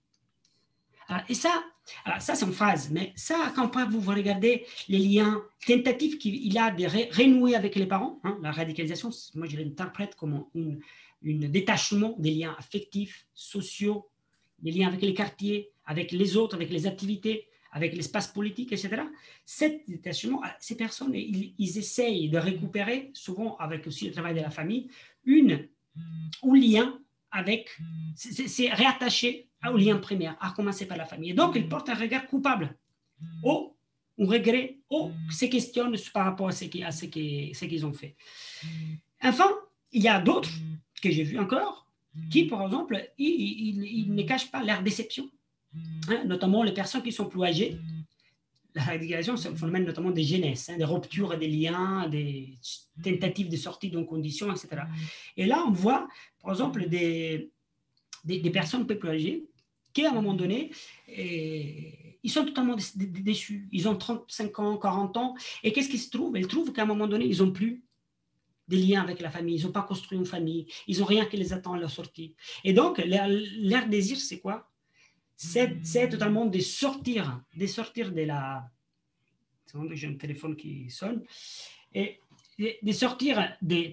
Alors, et ça, alors ça c'est une phrase, mais ça, quand vous regardez les liens tentatifs qu'il a de renouer avec les parents, hein, la radicalisation, moi je l'interprète comme un une détachement des liens affectifs, sociaux, des liens avec les quartiers, avec les autres, avec les activités, avec l'espace politique, et cetera. Cet détachement, ces personnes, ils, ils essayent de récupérer, souvent avec aussi le travail de la famille, une, un lien avec, c'est réattaché au lien primaire, à commencer par la famille. Et donc, ils portent un regard coupable, ou un regret, ou se questionnent par rapport à ce qu'ils ce qui, ce qu'ils ont fait. Enfin, il y a d'autres que j'ai vus encore, qui, par exemple, ils, ils, ils ne cachent pas leur déception, hein, notamment les personnes qui sont plus âgées. La radicalisation, c'est un phénomène notamment des jeunesses, hein, des ruptures des liens, des tentatives de sortie d'une condition, et cetera. Et là, on voit, par exemple, des, des, des personnes un peu plus âgées qui, à un moment donné, et, ils sont totalement déçus. Ils ont trente-cinq ans, quarante ans, et qu'est-ce qu'ils se trouvent? Ils trouvent qu'à un moment donné, ils n'ont plus des liens avec la famille, ils n'ont pas construit une famille, ils n'ont rien qui les attend à leur sortie. Et donc, leur, leur désir, c'est quoi? C'est totalement de sortir, de sortir de la... J'ai un téléphone qui sonne. Et de sortir de,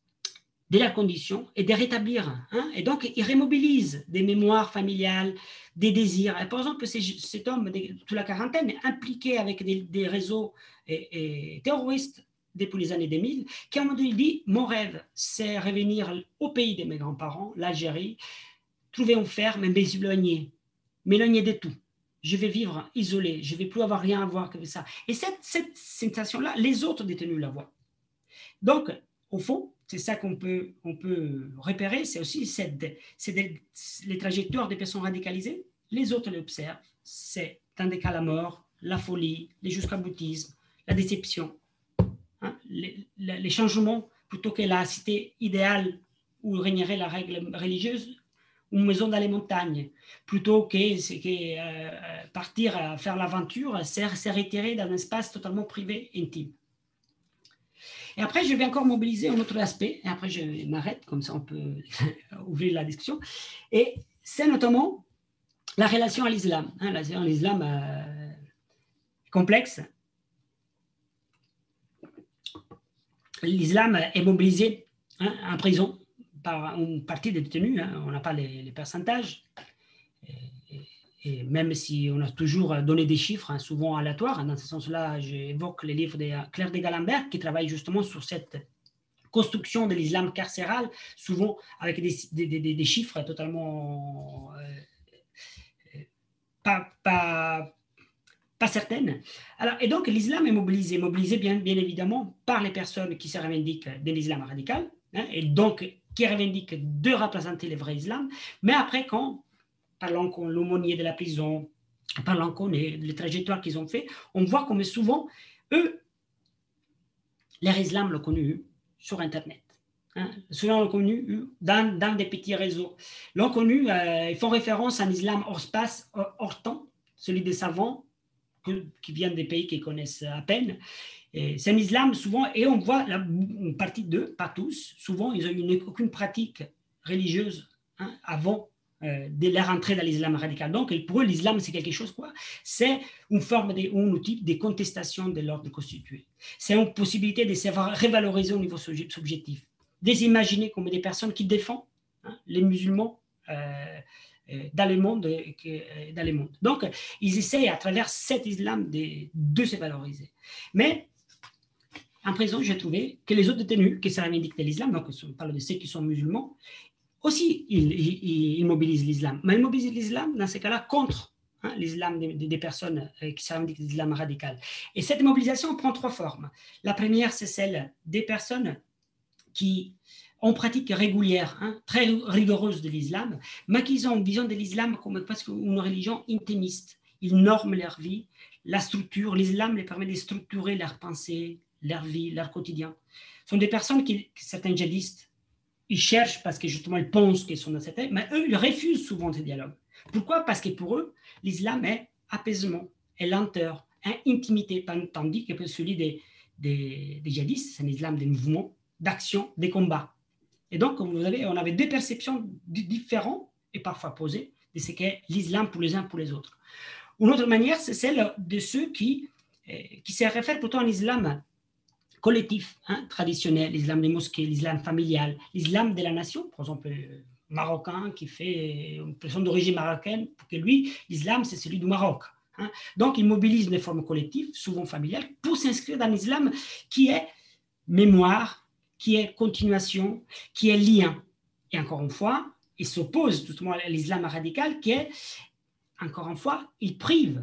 de la condition et de rétablir. Hein? Et donc, ils remobilisent des mémoires familiales, des désirs. Et par exemple, cet homme de toute la quarantaine est impliqué avec des, des réseaux et, et terroristes depuis les années deux mille, qui à un moment donné dit, mon rêve, c'est revenir au pays de mes grands-parents, l'Algérie, trouver une ferme, m'éloigner, m'éloigner de tout. Je vais vivre isolé, je ne vais plus avoir rien à voir avec ça. Et cette, cette sensation-là, les autres détenus la voient. Donc, au fond, c'est ça qu'on peut, on peut repérer, c'est aussi cette, c'est des, les trajectoires des personnes radicalisées, les autres l'observent, c'est dans des cas la mort, la folie, le jusqu'à-boutisme, la déception, hein, les, les changements, plutôt que la cité idéale où régnerait la règle religieuse, une maison dans les montagnes, plutôt que, que euh, partir à faire l'aventure, c'est se retirer dans un espace totalement privé, intime. Et après, je vais encore mobiliser un autre aspect, et après je m'arrête, comme ça on peut ouvrir la discussion, et c'est notamment la relation à l'islam. Hein, la relation à l'islam euh, complexe. L'islam est mobilisé, hein, en prison par une partie des détenus, hein, on n'a pas les, les pourcentages, et, et, et même si on a toujours donné des chiffres, hein, souvent aléatoires, dans ce sens-là, j'évoque les livres de Claire de Galambert qui travaille justement sur cette construction de l'islam carcéral, souvent avec des, des, des, des chiffres totalement euh, pas, pas, pas certaines. Alors, et donc, l'islam est mobilisé, mobilisé bien, bien évidemment par les personnes qui se revendiquent de l'islam radical, hein, et donc qui revendiquent de représenter le vrai islam, mais après, quand, parlant qu'on l'aumônier de la prison, parlant qu'on est les trajectoires qu'ils ont fait, on voit comme souvent, eux, leur islam l'ont connu sur Internet. Hein, souvent l'ont connu dans, dans des petits réseaux. L'ont connu, euh, ils font référence à un islam hors space, hors, hors temps, celui des savants que, qui viennent des pays qu'ils connaissent à peine. C'est un islam souvent, et on voit la, une partie d'eux, pas tous, souvent ils n'ont eu aucune pratique religieuse hein, avant euh, de leur entrée dans l'islam radical. Donc pour eux, l'islam c'est quelque chose quoi? C'est une forme, de, un outil de contestation de l'ordre constitué. C'est une possibilité de se revaloriser au niveau subjectif, de s'imaginer comme des personnes qui défendent hein, les musulmans euh, dans le monde, dans le monde. Donc, ils essayent à travers cet islam de, de se valoriser. Mais en prison, j'ai trouvé que les autres détenus qui se revendiquent de l'islam, donc on parle de ceux qui sont musulmans, aussi ils, ils, ils mobilisent l'islam. Mais ils mobilisent l'islam dans ces cas-là contre hein, l'islam des, des personnes qui se revendiquent de l'islam radical. Et cette mobilisation prend trois formes. La première, c'est celle des personnes qui ont pratique régulière, hein, très rigoureuse de l'islam, mais qui ont une vision de l'islam comme presque une religion intimiste. Ils norment leur vie, la structure, l'islam les permet de structurer leur pensée, leur vie, leur quotidien. Ce sont des personnes qui, certains djihadistes, ils cherchent parce que justement ils pensent qu'ils sont dans cette ère, mais eux, ils refusent souvent ces dialogues. Pourquoi? Parce que pour eux, l'islam est apaisement, est lenteur, est intimité, tandis que celui des, des, des djihadistes, c'est un islam des mouvements, d'action, des combats. Et donc, vous avez, on avait deux perceptions différentes et parfois opposées de ce qu'est l'islam pour les uns pour les autres. Une autre manière, c'est celle de ceux qui, eh, qui se réfèrent plutôt à un islam collectif, hein, traditionnel, l'islam des mosquées, l'islam familial, l'islam de la nation, par exemple, marocain qui fait une personne d'origine marocaine, pour que lui, l'islam, c'est celui du Maroc. Hein. Donc, il mobilise des formes collectives, souvent familiales, pour s'inscrire dans l'islam qui est mémoire, qui est continuation, qui est lien. Et encore une fois, il s'oppose justement à l'islam radical qui est, encore une fois, il prive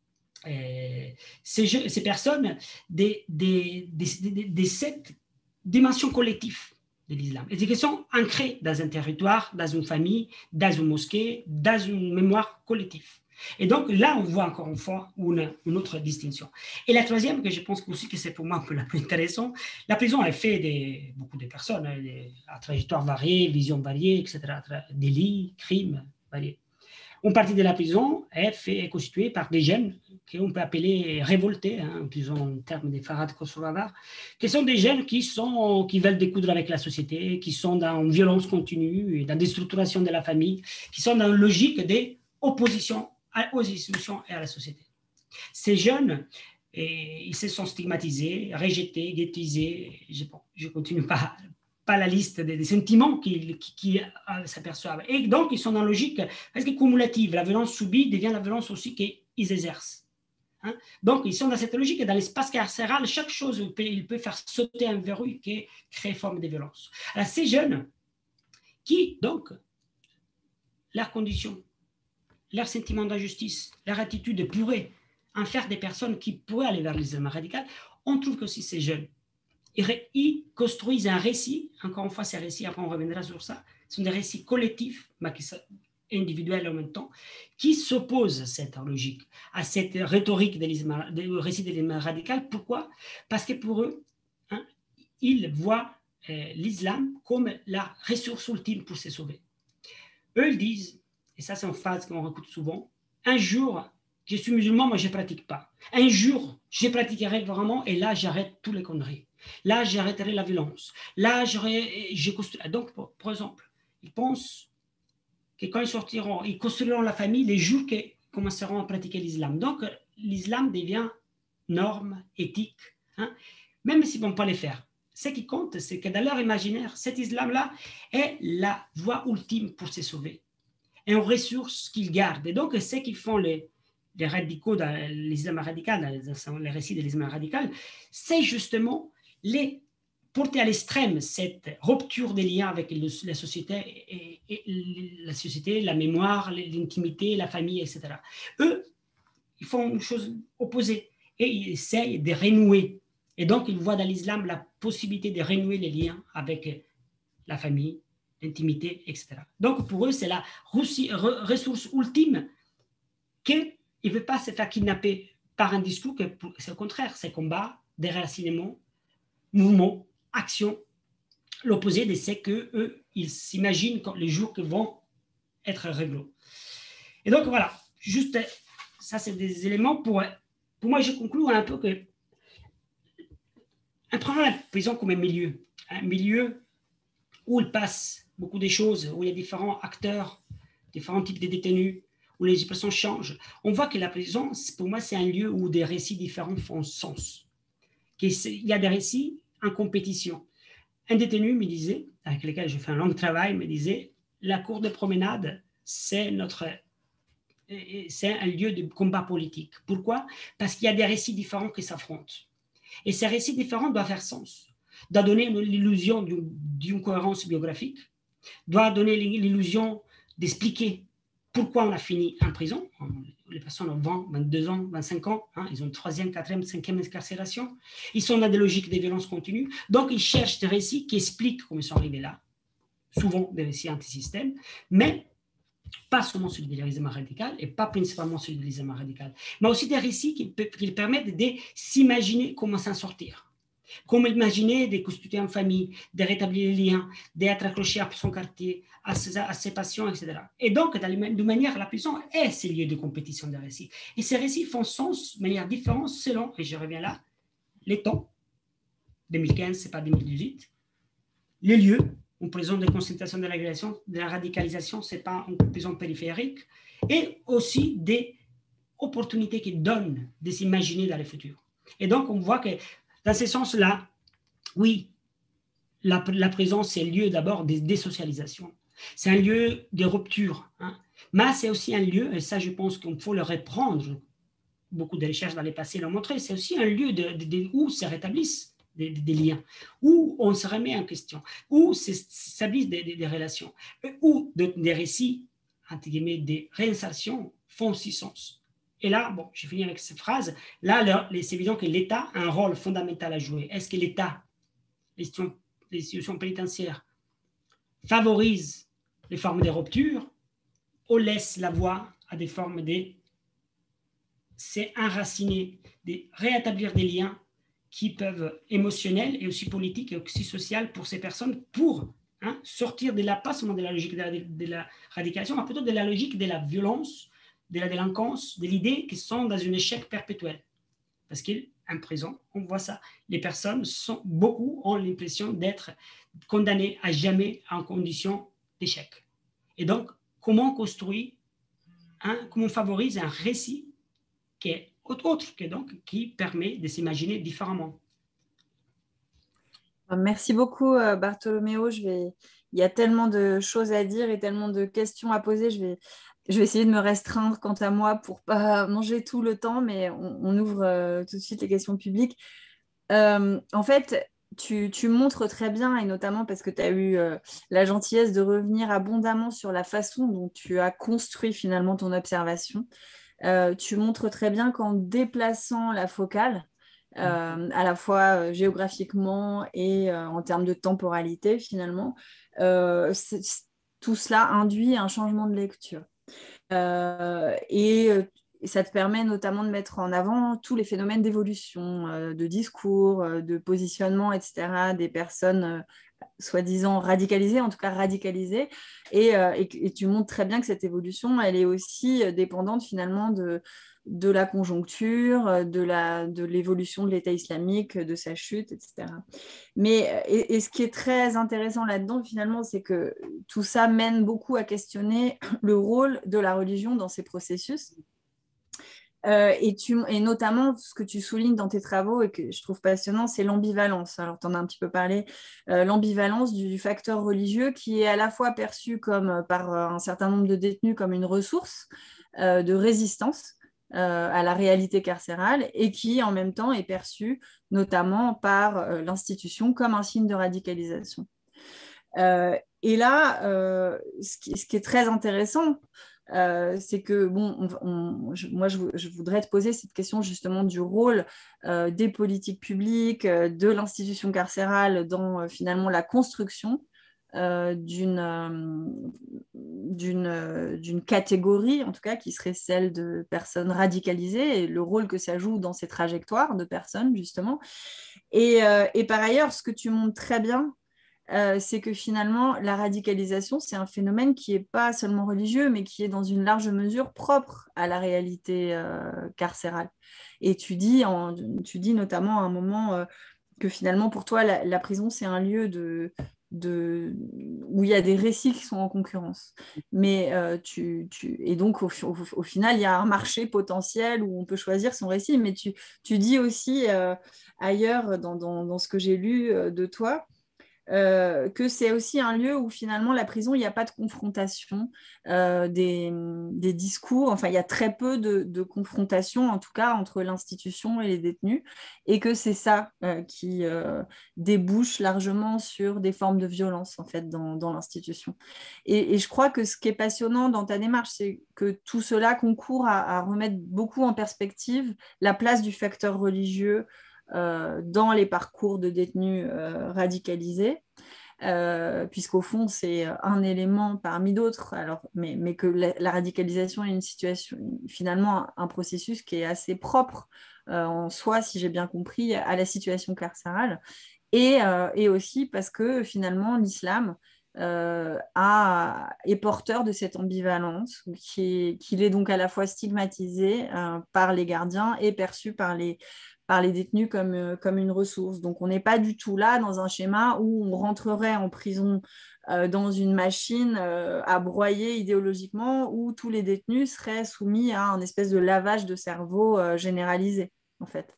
euh, ces, jeux, ces personnes de, de, de, de, de cette dimension collective de l'islam. Et des questions ancrées dans un territoire, dans une famille, dans une mosquée, dans une mémoire collective. Et donc là, on voit encore une fois une, une autre distinction. Et la troisième, que je pense aussi que c'est pour moi un peu la plus intéressante, la prison est faite de beaucoup de personnes, hein, à trajectoires variées, visions variées, et cetera, délits, crimes variés. Une partie de la prison est, fait, est constituée par des jeunes qu'on peut appeler révoltés, hein, en termes de Farhad Khosrow, qui sont des jeunes qui, sont, qui veulent découdre avec la société, qui sont dans une violence continue, et dans des structurations de la famille, qui sont dans une logique d'opposition aux institutions et à la société. Ces jeunes, et, ils se sont stigmatisés, rejetés, ghettoisés, je ne continue pas, pas la liste des, des sentiments qui, qui, qui s'aperçoivent. Et donc, ils sont dans une logique presque cumulative. La violence subie devient la violence aussi qu'ils exercent. Hein? Donc, ils sont dans cette logique et dans l'espace carcéral, chaque chose, il peut, il peut faire sauter un verrou qui crée forme de violence. Alors, ces jeunes qui, donc, leurs conditions, leur sentiment d'injustice, leur attitude pourrait en faire des personnes qui pourraient aller vers l'islam radical, on trouve que aussi ces jeunes, ils construisent un récit, encore une fois ces récits, après on reviendra sur ça, ce sont des récits collectifs, mais qui sont individuels en même temps, qui s'opposent à cette logique, à cette rhétorique du récit de l'islam radical. Pourquoi? Parce que pour eux, hein, ils voient euh, l'islam comme la ressource ultime pour se sauver. Eux, ils disent, et ça c'est une phrase qu'on écoute souvent, un jour, je suis musulman, mais je ne pratique pas. Un jour, je pratiquerai vraiment, et là, j'arrête tous les conneries. Là, j'arrêterai la violence. Là, je construirai. Donc, pour, par exemple, ils pensent que quand ils sortiront, ils construiront la famille les jours qu'ils commenceront à pratiquer l'islam. Donc, l'islam devient norme, éthique, hein, même s'ils ne vont pas les faire. Ce qui compte, c'est que dans leur imaginaire, cet islam-là est la voie ultime pour se sauver. Et une ressource qu'ils gardent. Et donc, ce qu'ils font les, les radicaux dans l'islam radical, dans les récits de l'islam radical, c'est justement les porter à l'extrême cette rupture des liens avec le, la société, et, et, et la société, la mémoire, l'intimité, la famille, et cetera. Eux, ils font une chose opposée et ils essayent de renouer. Et donc, ils voient dans l'islam la possibilité de renouer les liens avec la famille, l'intimité, et cetera. Donc, pour eux, c'est la ressource ultime qu'ils ne veulent pas se faire kidnapper par un discours, que c'est au contraire, c'est combat, déracinement, mouvement, action, l'opposé de ce qu'eux, ils s'imaginent les jours qui vont être réglés. Et donc, voilà, juste, ça, c'est des éléments pour, pour moi, je conclue un peu que, en prenant la prison comme un milieu, un milieu où il passe beaucoup de choses, où il y a différents acteurs, différents types de détenus, où les expressions changent, on voit que la prison, pour moi, c'est un lieu où des récits différents font sens. Il y a des récits en compétition. Un détenu me disait, avec lequel je fais un long travail, me disait, la cour de promenade, c'est notre... c'est un lieu de combat politique. Pourquoi? Parce qu'il y a des récits différents qui s'affrontent. Et ces récits différents doivent faire sens, doivent donner l'illusion d'une cohérence biographique, doivent donner l'illusion d'expliquer pourquoi on a fini en prison. Les personnes ont vingt, vingt-deux ans, vingt-cinq ans, hein, ils ont une troisième, quatrième, cinquième incarcération. Ils sont dans des logiques de violence continue. Donc, ils cherchent des récits qui expliquent comment ils sont arrivés là, souvent des récits anti-système, mais pas seulement celui de l'islam radical et pas principalement celui de l'islam radical, mais aussi des récits qui, qui permettent de s'imaginer comment s'en sortir. Comment imaginer de constituer une famille, de rétablir les liens, d'être accroché à son quartier, à ses, à ses passions, et cetera. Et donc, de manière, la prison est ce lieu de compétition des récits. Et ces récits font sens de manière différente selon, et je reviens là, les temps, deux mille quinze, ce n'est pas deux mille dix-huit, les lieux, une prison de concentration de la, de la radicalisation, ce n'est pas une prison périphérique, et aussi des opportunités qui donnent de s'imaginer dans le futur. Et donc, on voit que dans ce sens-là, oui, la, la prison, c'est un lieu d'abord de désocialisation. C'est un lieu de rupture. Hein. Mais c'est aussi un lieu, et ça, je pense qu'il faut le reprendre, beaucoup de recherches dans le passé l'ont montré, c'est aussi un lieu de, de, de, où se rétablissent des, des liens, où on se remet en question, où s'établissent des, des, des relations, où de, des récits, entre guillemets, des réinsertions font aussi sens. Et là, bon, je finis avec cette phrase. Là, c'est évident que l'État a un rôle fondamental à jouer. Est-ce que l'État, les institutions pénitentiaires, favorise les formes de rupture ou laisse la voie à des formes de s'enraciner, de réétablir des liens qui peuvent émotionnels et aussi politiques et aussi sociaux pour ces personnes pour hein, sortir de la, pas seulement de la logique de la, de la radicalisation, mais plutôt de la logique de la violence, de la délinquance, de l'idée qu'ils sont dans un échec perpétuel. Parce qu'en prison, on voit ça. Les personnes, sont, beaucoup ont l'impression d'être condamnées à jamais en condition d'échec. Et donc, comment construire, hein, comment on favorise un récit qui est autre, que donc, qui permet de s'imaginer différemment. Merci beaucoup, Bartholoméo. Je vais... Il y a tellement de choses à dire et tellement de questions à poser. Je vais... Je vais essayer de me restreindre quant à moi pour ne pas manger tout le temps, mais on, on ouvre euh, tout de suite les questions publiques. Euh, en fait, tu, tu montres très bien, et notamment parce que tu as eu euh, la gentillesse de revenir abondamment sur la façon dont tu as construit finalement ton observation. Euh, tu montres très bien qu'en déplaçant la focale, euh, à la fois euh, géographiquement et euh, en termes de temporalité finalement, euh, tout cela induit un changement de lecture. Euh, et ça te permet notamment de mettre en avant tous les phénomènes d'évolution, euh, de discours, euh, de positionnement, et cetera, des personnes euh, soi-disant radicalisées, en tout cas radicalisées. Et, euh, et, et tu montres très bien que cette évolution, elle est aussi dépendante finalement de, de la conjoncture, de, la, de l'évolution de l'État islamique, de sa chute, et cetera. Mais, et, et ce qui est très intéressant là-dedans, finalement, c'est que tout ça mène beaucoup à questionner le rôle de la religion dans ces processus. Euh, et, tu, et notamment, ce que tu soulignes dans tes travaux et que je trouve passionnant, c'est l'ambivalence. Alors, tu en as un petit peu parlé, euh, l'ambivalence du facteur religieux qui est à la fois perçu comme, par un certain nombre de détenus comme une ressource euh, de résistance, euh, à la réalité carcérale et qui, en même temps, est perçu notamment par euh, l'institution comme un signe de radicalisation. Euh, et là, euh, ce, qui, ce, qui, est très intéressant, euh, c'est que, bon, on, on, je, moi, je, je, voudrais te poser cette question justement du rôle euh, des politiques publiques, euh, de l'institution carcérale dans euh, finalement la construction euh, d'une euh, d'une euh, d'une catégorie, en tout cas, qui serait celle de personnes radicalisées et le rôle que ça joue dans ces trajectoires de personnes, justement. Et, euh, et par ailleurs, ce que tu montres très bien, euh, c'est que finalement, la radicalisation, c'est un phénomène qui n'est pas seulement religieux, mais qui est dans une large mesure propre à la réalité euh, carcérale. Et tu dis, en, tu dis notamment à un moment euh, que finalement, pour toi, la, la prison, c'est un lieu de, de, où il y a des récits qui sont en concurrence. Mais euh, tu, tu, et donc, au, au, au, final, il y a un marché potentiel où on peut choisir son récit. Mais tu, tu dis aussi euh, ailleurs, dans, dans, dans ce que j'ai lu euh, de toi, Euh, que c'est aussi un lieu où finalement la prison, il n'y a pas de confrontation euh, des, des, discours, enfin il y a très peu de, de confrontation en tout cas entre l'institution et les détenus et que c'est ça euh, qui euh, débouche largement sur des formes de violence en fait dans, dans l'institution. Et, et je crois que ce qui est passionnant dans ta démarche, c'est que tout cela concourt à, à remettre beaucoup en perspective la place du facteur religieux euh, dans les parcours de détenus euh, radicalisés, euh, puisqu'au fond, c'est un élément parmi d'autres, alors, mais, mais que la, la radicalisation est une situation, finalement, un, un processus qui est assez propre euh, en soi, si j'ai bien compris, à la situation carcérale, et, euh, et aussi parce que finalement, l'islam euh, a, est porteur de cette ambivalence, qu'il qui est donc à la fois stigmatisé euh, par les gardiens et perçu par les, par les détenus comme, euh, comme une ressource. Donc on n'est pas du tout là dans un schéma où on rentrerait en prison euh, dans une machine euh, à broyer idéologiquement, où tous les détenus seraient soumis à un espèce de lavage de cerveau euh, généralisé, en fait.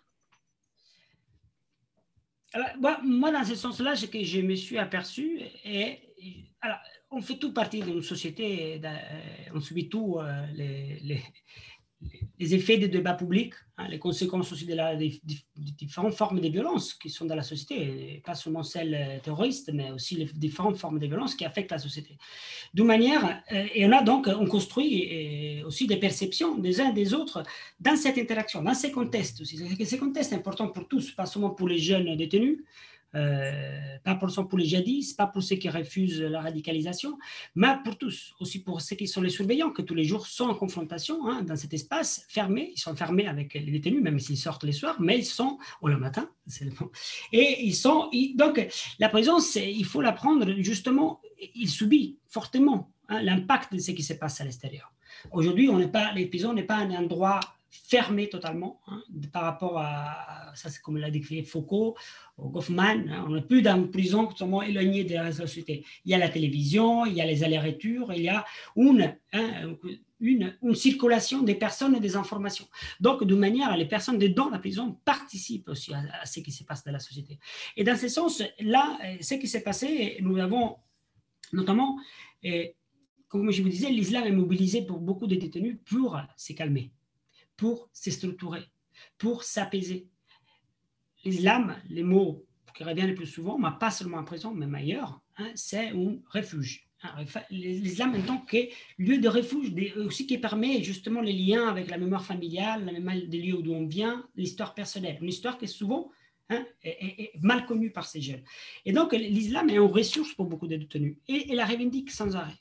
Alors, moi, moi, dans ce sens-là, c'est que je me suis aperçu, et, alors, on fait tout partie d'une société, on subit tout euh, les, les, les effets des débats publics, hein, les conséquences aussi de la, des, des, différentes formes de violence qui sont dans la société, pas seulement celles terroristes, mais aussi les différentes formes de violence qui affectent la société. D'une manière, euh, et on a donc, on construit euh, aussi des perceptions des uns des autres dans cette interaction, dans ces contextes aussi. Ces contextes sont importants pour tous, pas seulement pour les jeunes détenus, Euh, pas pour, pour les djihadistes, pas pour ceux qui refusent la radicalisation, mais pour tous, aussi pour ceux qui sont les surveillants, que tous les jours sont en confrontation hein, dans cet espace fermé. Ils sont fermés avec les détenus, même s'ils sortent les soirs, mais ils sont, ou le matin, c'est le bon. Et ils sont, ils, donc la prison, il faut la prendre justement, il subit fortement hein, l'impact de ce qui se passe à l'extérieur. Aujourd'hui, on n'est pas, les prisons n'est pas un endroit fermé totalement hein, par rapport à, ça c'est comme l'a décrit Foucault, ou Goffman, hein, on n'est plus dans une prison totalement éloignée de la société. Il y a la télévision, il y a les allers-retours, il y a une, hein, une, une circulation des personnes et des informations. Donc, de manière, les personnes dedans la prison participent aussi à, à ce qui se passe dans la société. Et dans ce sens, là, ce qui s'est passé, nous avons notamment, eh, comme je vous disais, l'islam est mobilisé pour beaucoup de détenus pour se calmer, pour se structurer, pour s'apaiser. L'islam, les mots qui reviennent le plus souvent, mais pas seulement en prison, même ailleurs, hein, c'est un refuge. L'islam en tant que lieu de refuge, aussi qui permet justement les liens avec la mémoire familiale, la mémoire des lieux d'où on vient, l'histoire personnelle. Une histoire qui est souvent hein, est, est, est mal connue par ces jeunes. Et donc l'islam est une ressource pour beaucoup de détenus et, et la revendique sans arrêt.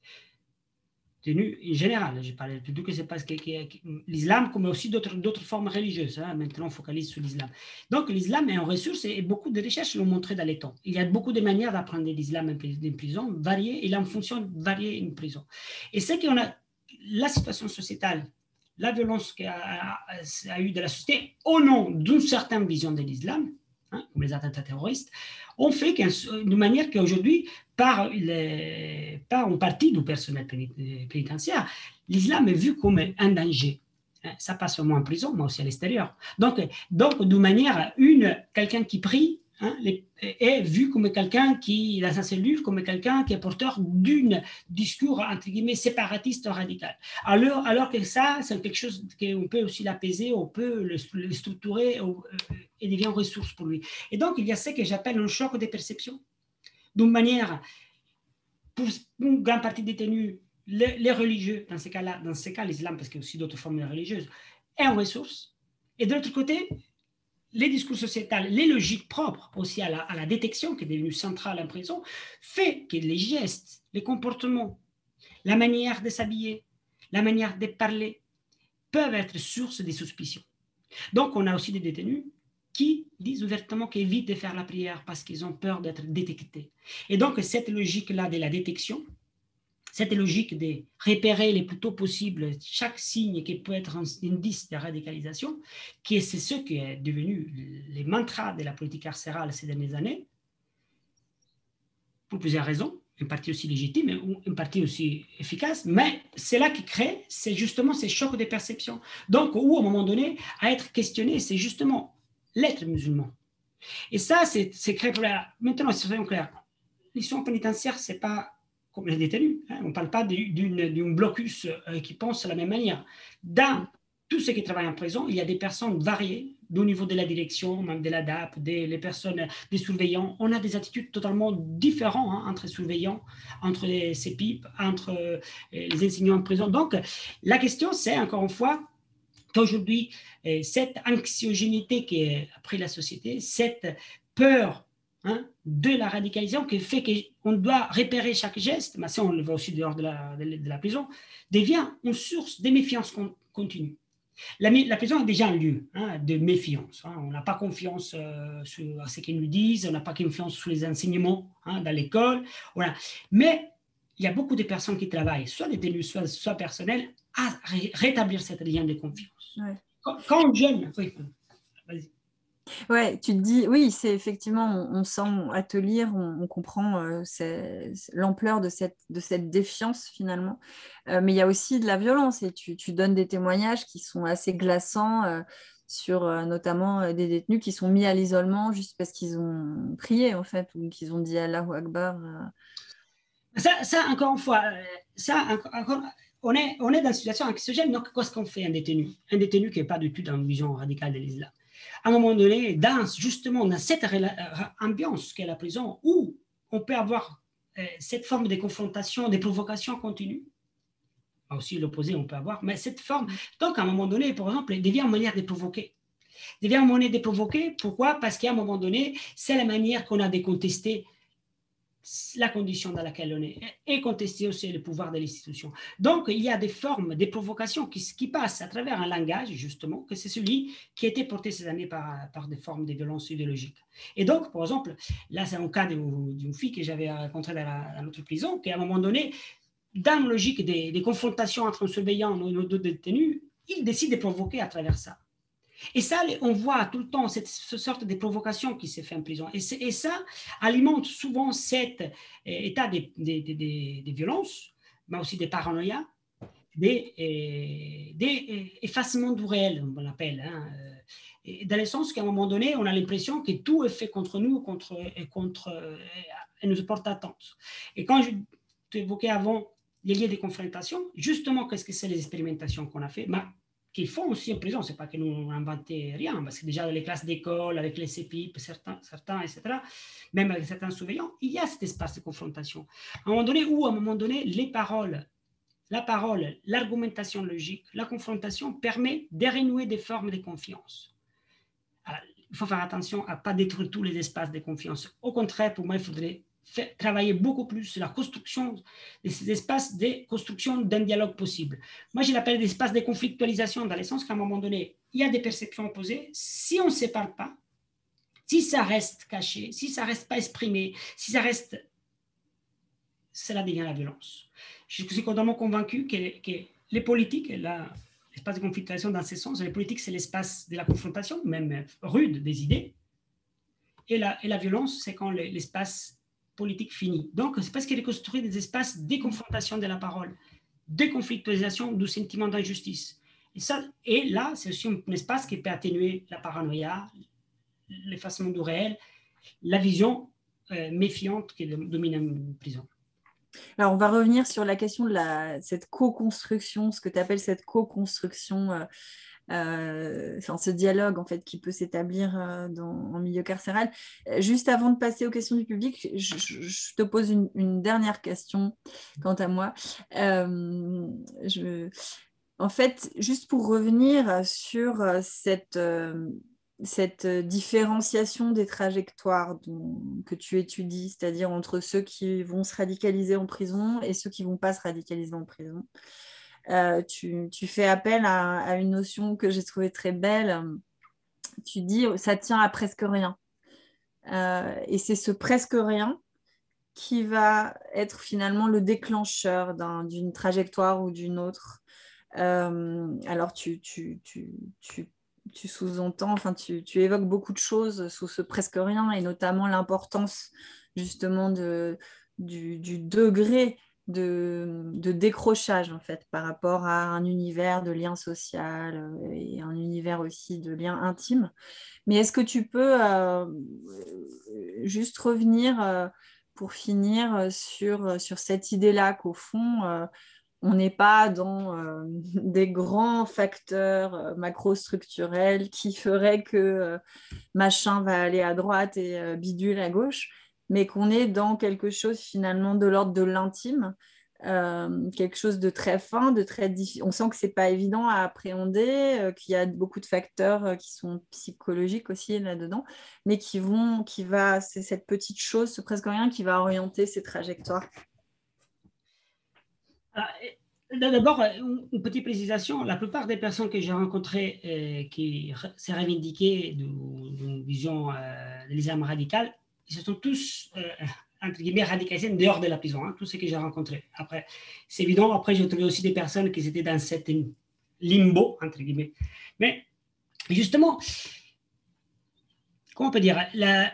Tenu en général, je parlais plutôt que c'est parce que, que, que l'islam, comme aussi d'autres formes religieuses, hein, maintenant on focalise sur l'islam. Donc l'islam est une ressource et beaucoup de recherches l'ont montré dans les temps. Il y a beaucoup de manières d'apprendre l'islam en prison, variées, et en fonction variée en prison. Et c'est qu'on a la situation sociétale, la violence qu'il y a, a, a eu de la société au nom d'une certaine vision de l'islam, hein, comme les attentats terroristes, ont fait de manière qu'aujourd'hui, par, les, par une partie du personnel pénitentiaire, l'islam est vu comme un danger. Ça passe seulement en prison, mais aussi à l'extérieur. Donc, donc de manière, une, quelqu'un qui prie, hein, les, est vu comme quelqu'un qui, dans sa cellule, comme quelqu'un qui est porteur d'un discours, entre guillemets, séparatiste radical. Alors, alors que ça, c'est quelque chose qu'on peut aussi l'apaiser, on peut le, le structurer et devient une ressource pour lui. Et donc, il y a ce que j'appelle un choc des perceptions. D'une manière, pour une grande partie des détenus, les, les religieux, dans ces cas-là, dans ces cas, l'islam, parce qu'il y a aussi d'autres formes religieuses, est une ressource. Et de l'autre côté, les discours sociétals, les logiques propres aussi à la, à la détection, qui est devenue centrale en prison, fait que les gestes, les comportements, la manière de s'habiller, la manière de parler, peuvent être source des suspicions. Donc, on a aussi des détenus qui disent ouvertement qu'ils évitent de faire la prière parce qu'ils ont peur d'être détectés. Et donc, cette logique-là de la détection, cette logique de repérer le plus tôt possible chaque signe qui peut être un indice de radicalisation, qui c'est ce qui est devenu les mantras de la politique carcérale ces dernières années, pour plusieurs raisons, une partie aussi légitime, une partie aussi efficace, mais c'est là qui crée, c'est justement ces chocs de perception. Donc, où à un moment donné, à être questionné, c'est justement l'être musulman. Et ça, c'est créé pour la... Maintenant, soyons clairs, l'histoire pénitentiaire, c'est pas comme les détenus. Hein. On ne parle pas d'un blocus euh, qui pense de la même manière. Dans tous ceux qui travaillent en prison, il y a des personnes variées, au niveau de la direction, même de la D A P, des les personnes, des surveillants. On a des attitudes totalement différentes hein, entre surveillants, entre les C P I P, entre euh, les enseignants en prison. Donc, la question, c'est encore une fois qu'aujourd'hui, euh, cette anxiogénité qui est après la société, cette peur Hein, de la radicalisation qui fait qu'on doit repérer chaque geste, mais ça on le voit aussi dehors de la, de, de la prison, devient une source de méfiance continue. La, la prison est déjà un lieu hein, de méfiance. Hein. On n'a pas confiance euh, sur ce qu'ils nous disent, on n'a pas confiance sur les enseignements hein, dans l'école. Voilà. Mais il y a beaucoup de personnes qui travaillent, soit détenues, soit, soit personnelles, à ré rétablir cette lien de confiance. Ouais. Quand, quand on jeune, oui, vas-y. Ouais, tu te dis, oui, c'est effectivement, on, on sent à te lire, on, on comprend euh, l'ampleur de cette, de cette défiance finalement. Euh, mais il y a aussi de la violence et tu, tu donnes des témoignages qui sont assez glaçants euh, sur euh, notamment euh, des détenus qui sont mis à l'isolement juste parce qu'ils ont prié en fait ou qu'ils ont dit Allahu Akbar. Euh. Ça, ça, encore une fois, ça, encore, on, est, on est dans une situation anxiogène. Donc, qu'est-ce qu'on fait un détenu Un détenu qui n'est pas du tout dans une vision radicale de l'islam. À un moment donné, dans justement dans cette ambiance qu'est la prison, où on peut avoir euh, cette forme de confrontation, de provocation continue, aussi l'opposé on peut avoir, mais cette forme, donc à un moment donné, par exemple, elle devient une manière de provoquer. Elle devient une manière de provoquer, pourquoi? Parce qu'à un moment donné, c'est la manière qu'on a de contester la condition dans laquelle on est et contester aussi le pouvoir de l'institution. Donc, il y a des formes, des provocations qui, qui passent à travers un langage, justement, que c'est celui qui a été porté ces années par, par des formes de violence idéologique. Et donc, par exemple, là, c'est un cas d'une fille que j'avais rencontrée dans, la, dans notre prison, qui à un moment donné, dans la logique des, des confrontations entre un surveillant et nos deux détenus, il décide de provoquer à travers ça. Et ça, on voit tout le temps cette, cette sorte de provocation qui s'est fait en prison. Et, et ça alimente souvent cet euh, état de, de, de, de, de violence, mais aussi des paranoïas, des, euh, des effacements du réel, on l'appelle. Hein, et dans le sens qu'à un moment donné, on a l'impression que tout est fait contre nous, contre, contre, et nous porte attente. Et quand je t'évoquais avant les liens de confrontation, justement, qu'est-ce que c'est les expérimentations qu'on a fait? Ben, qu'ils font aussi en prison, c'est pas que nous on inventé rien, parce que déjà dans les classes d'école, avec les C P I P, certains, certains, et cetera, même avec certains surveillants, il y a cet espace de confrontation. À un moment donné, où à un moment donné, les paroles, la parole, l'argumentation logique, la confrontation permet de renouer des formes de confiance. Alors, il faut faire attention à ne pas détruire tous les espaces de confiance. Au contraire, pour moi, il faudrait faire, travailler beaucoup plus sur la construction de ces espaces de construction d'un dialogue possible. Moi, je l'appelle des espaces de conflictualisation, dans le sens qu'à un moment donné, il y a des perceptions opposées. Si on ne se parle pas, si ça reste caché, si ça ne reste pas exprimé, si ça reste... cela devient la violence. Je suis complètement convaincu que, que les politiques, l'espace de conflictualisation dans ce sens, les politiques, c'est l'espace de la confrontation, même rude, des idées. Et la, et la violence, c'est quand l'espace politique finit. Donc, c'est parce qu'il est construit des espaces de confrontation de la parole, de conflictualisation du sentiment d'injustice. Et, ça, et là, c'est aussi un espace qui peut atténuer la paranoïa, l'effacement du réel, la vision euh, méfiante qui domine une prison. Alors, on va revenir sur la question de la, cette co-construction, ce que tu appelles cette co-construction, euh, euh, enfin, ce dialogue en fait, qui peut s'établir euh, dans, en milieu carcéral. Euh, Juste avant de passer aux questions du public, je, je- je te pose une, une dernière question quant à moi. Euh, je, En fait, juste pour revenir sur euh, cette, euh, cette euh, différenciation des trajectoires dont- que tu étudies, c'est-à-dire entre ceux qui vont se radicaliser en prison et ceux qui ne vont pas se radicaliser en prison, euh, tu, tu fais appel à, à une notion que j'ai trouvée très belle. Tu dis, ça tient à presque rien. Euh, et c'est ce presque rien qui va être finalement le déclencheur d'un- d'une trajectoire ou d'une autre. Euh, alors, tu, tu, tu, tu, tu sous-entends, enfin, tu, tu évoques beaucoup de choses sous ce presque rien, et notamment l'importance justement de, du, du degré de, de décrochage, en fait, par rapport à un univers de lien social euh, et un univers aussi de lien intime. Mais est-ce que tu peux euh, juste revenir euh, pour finir euh, sur, sur cette idée-là qu'au fond, euh, on n'est pas dans euh, des grands facteurs euh, macro-structurels qui feraient que euh, machin va aller à droite et euh, bidule à gauche, mais qu'on est dans quelque chose finalement de l'ordre de l'intime, euh, quelque chose de très fin, de très difficile. On sent que c'est pas évident à appréhender, euh, qu'il y a beaucoup de facteurs euh, qui sont psychologiques aussi là-dedans, mais qui vont, qui va, c'est cette petite chose, ce presque rien qui va orienter ces trajectoires. Ah, d'abord, une petite précisation, la plupart des personnes que j'ai rencontrées euh, qui s'est revendiquées d'une vision euh, de l'islam radical, ils se sont tous, euh, entre guillemets, radicalisés dehors de la prison, hein, tous ceux que j'ai rencontrés. Après, c'est évident, après j'ai trouvé aussi des personnes qui étaient dans cette limbo, entre guillemets. Mais justement, comment on peut dire, la...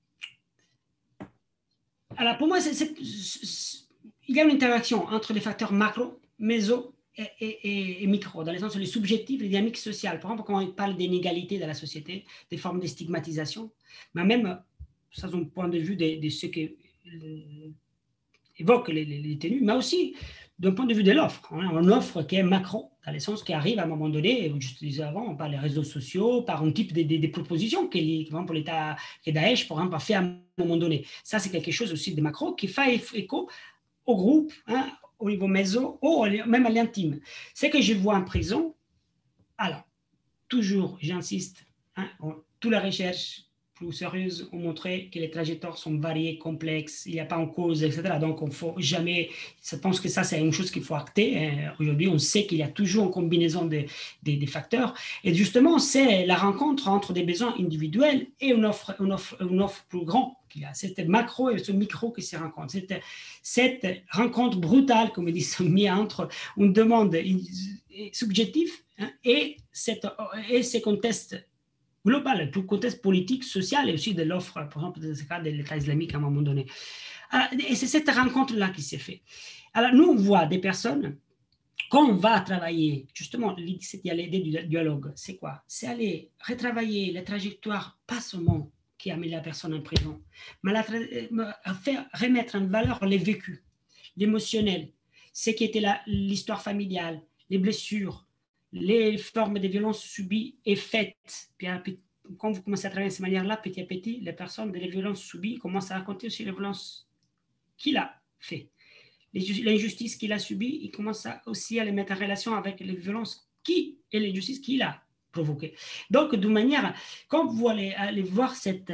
Alors pour moi, c'est, c'est, c'est, il y a une interaction entre les facteurs macro, méso et, et, et micro, dans le sens où les subjectifs, les dynamiques sociales. Par exemple, quand on parle d'inégalité dans la société, des formes de stigmatisation, mais même, ça c'est un point de vue de, de ce que euh, évoquent les, les, les détenus, mais aussi d'un point de vue de l'offre. Hein, une offre qui est macro, dans le sens qui arrive à un moment donné, je te disais avant, par les réseaux sociaux, par un type de, de, de propositions que, les, par exemple, l'État, que Daesh, par exemple, a fait à un moment donné. Ça, c'est quelque chose aussi de macro qui fait écho au groupe, hein, au niveau méso, ou même à l'intime. Ce que je vois en prison, alors, toujours, j'insiste, hein, toutes les recherches plus sérieuses ont montré que les trajectoires sont variées, complexes, il n'y a pas en cause, et cetera. Donc, on ne faut jamais, je pense que ça, c'est une chose qu'il faut acter. Hein. Aujourd'hui, on sait qu'il y a toujours une combinaison de, de, de facteurs. Et justement, c'est la rencontre entre des besoins individuels et une offre, une offre, une offre plus grande. C'est macro et ce micro qui se rencontrent. Cette, cette rencontre brutale, comme dit Soumia, entre une demande subjective, hein, et, cette, et ces contextes global, tout contexte politique, social et aussi de l'offre, par exemple, dans ce cas de l'État islamique à un moment donné. Alors, et c'est cette rencontre-là qui s'est faite. Alors, nous, on voit des personnes, quand on va travailler, justement, l'idée du dialogue, c'est quoi? C'est aller retravailler les trajectoires, pas seulement qui a mis la personne en prison, mais la, faire remettre en valeur les vécus, l'émotionnel, ce qui était l'histoire familiale, les blessures, les formes de violence subies et faites. Puis, quand vous commencez à travailler de cette manière-là, petit à petit, les personnes de les violences subies commencent à raconter aussi les violences qu'il a fait. L'injustice qu'il a subie, il commence à, aussi à les mettre en relation avec les violences qui et l'injustice qu'il a provoquées. Donc, de manière, quand vous allez, allez voir cette,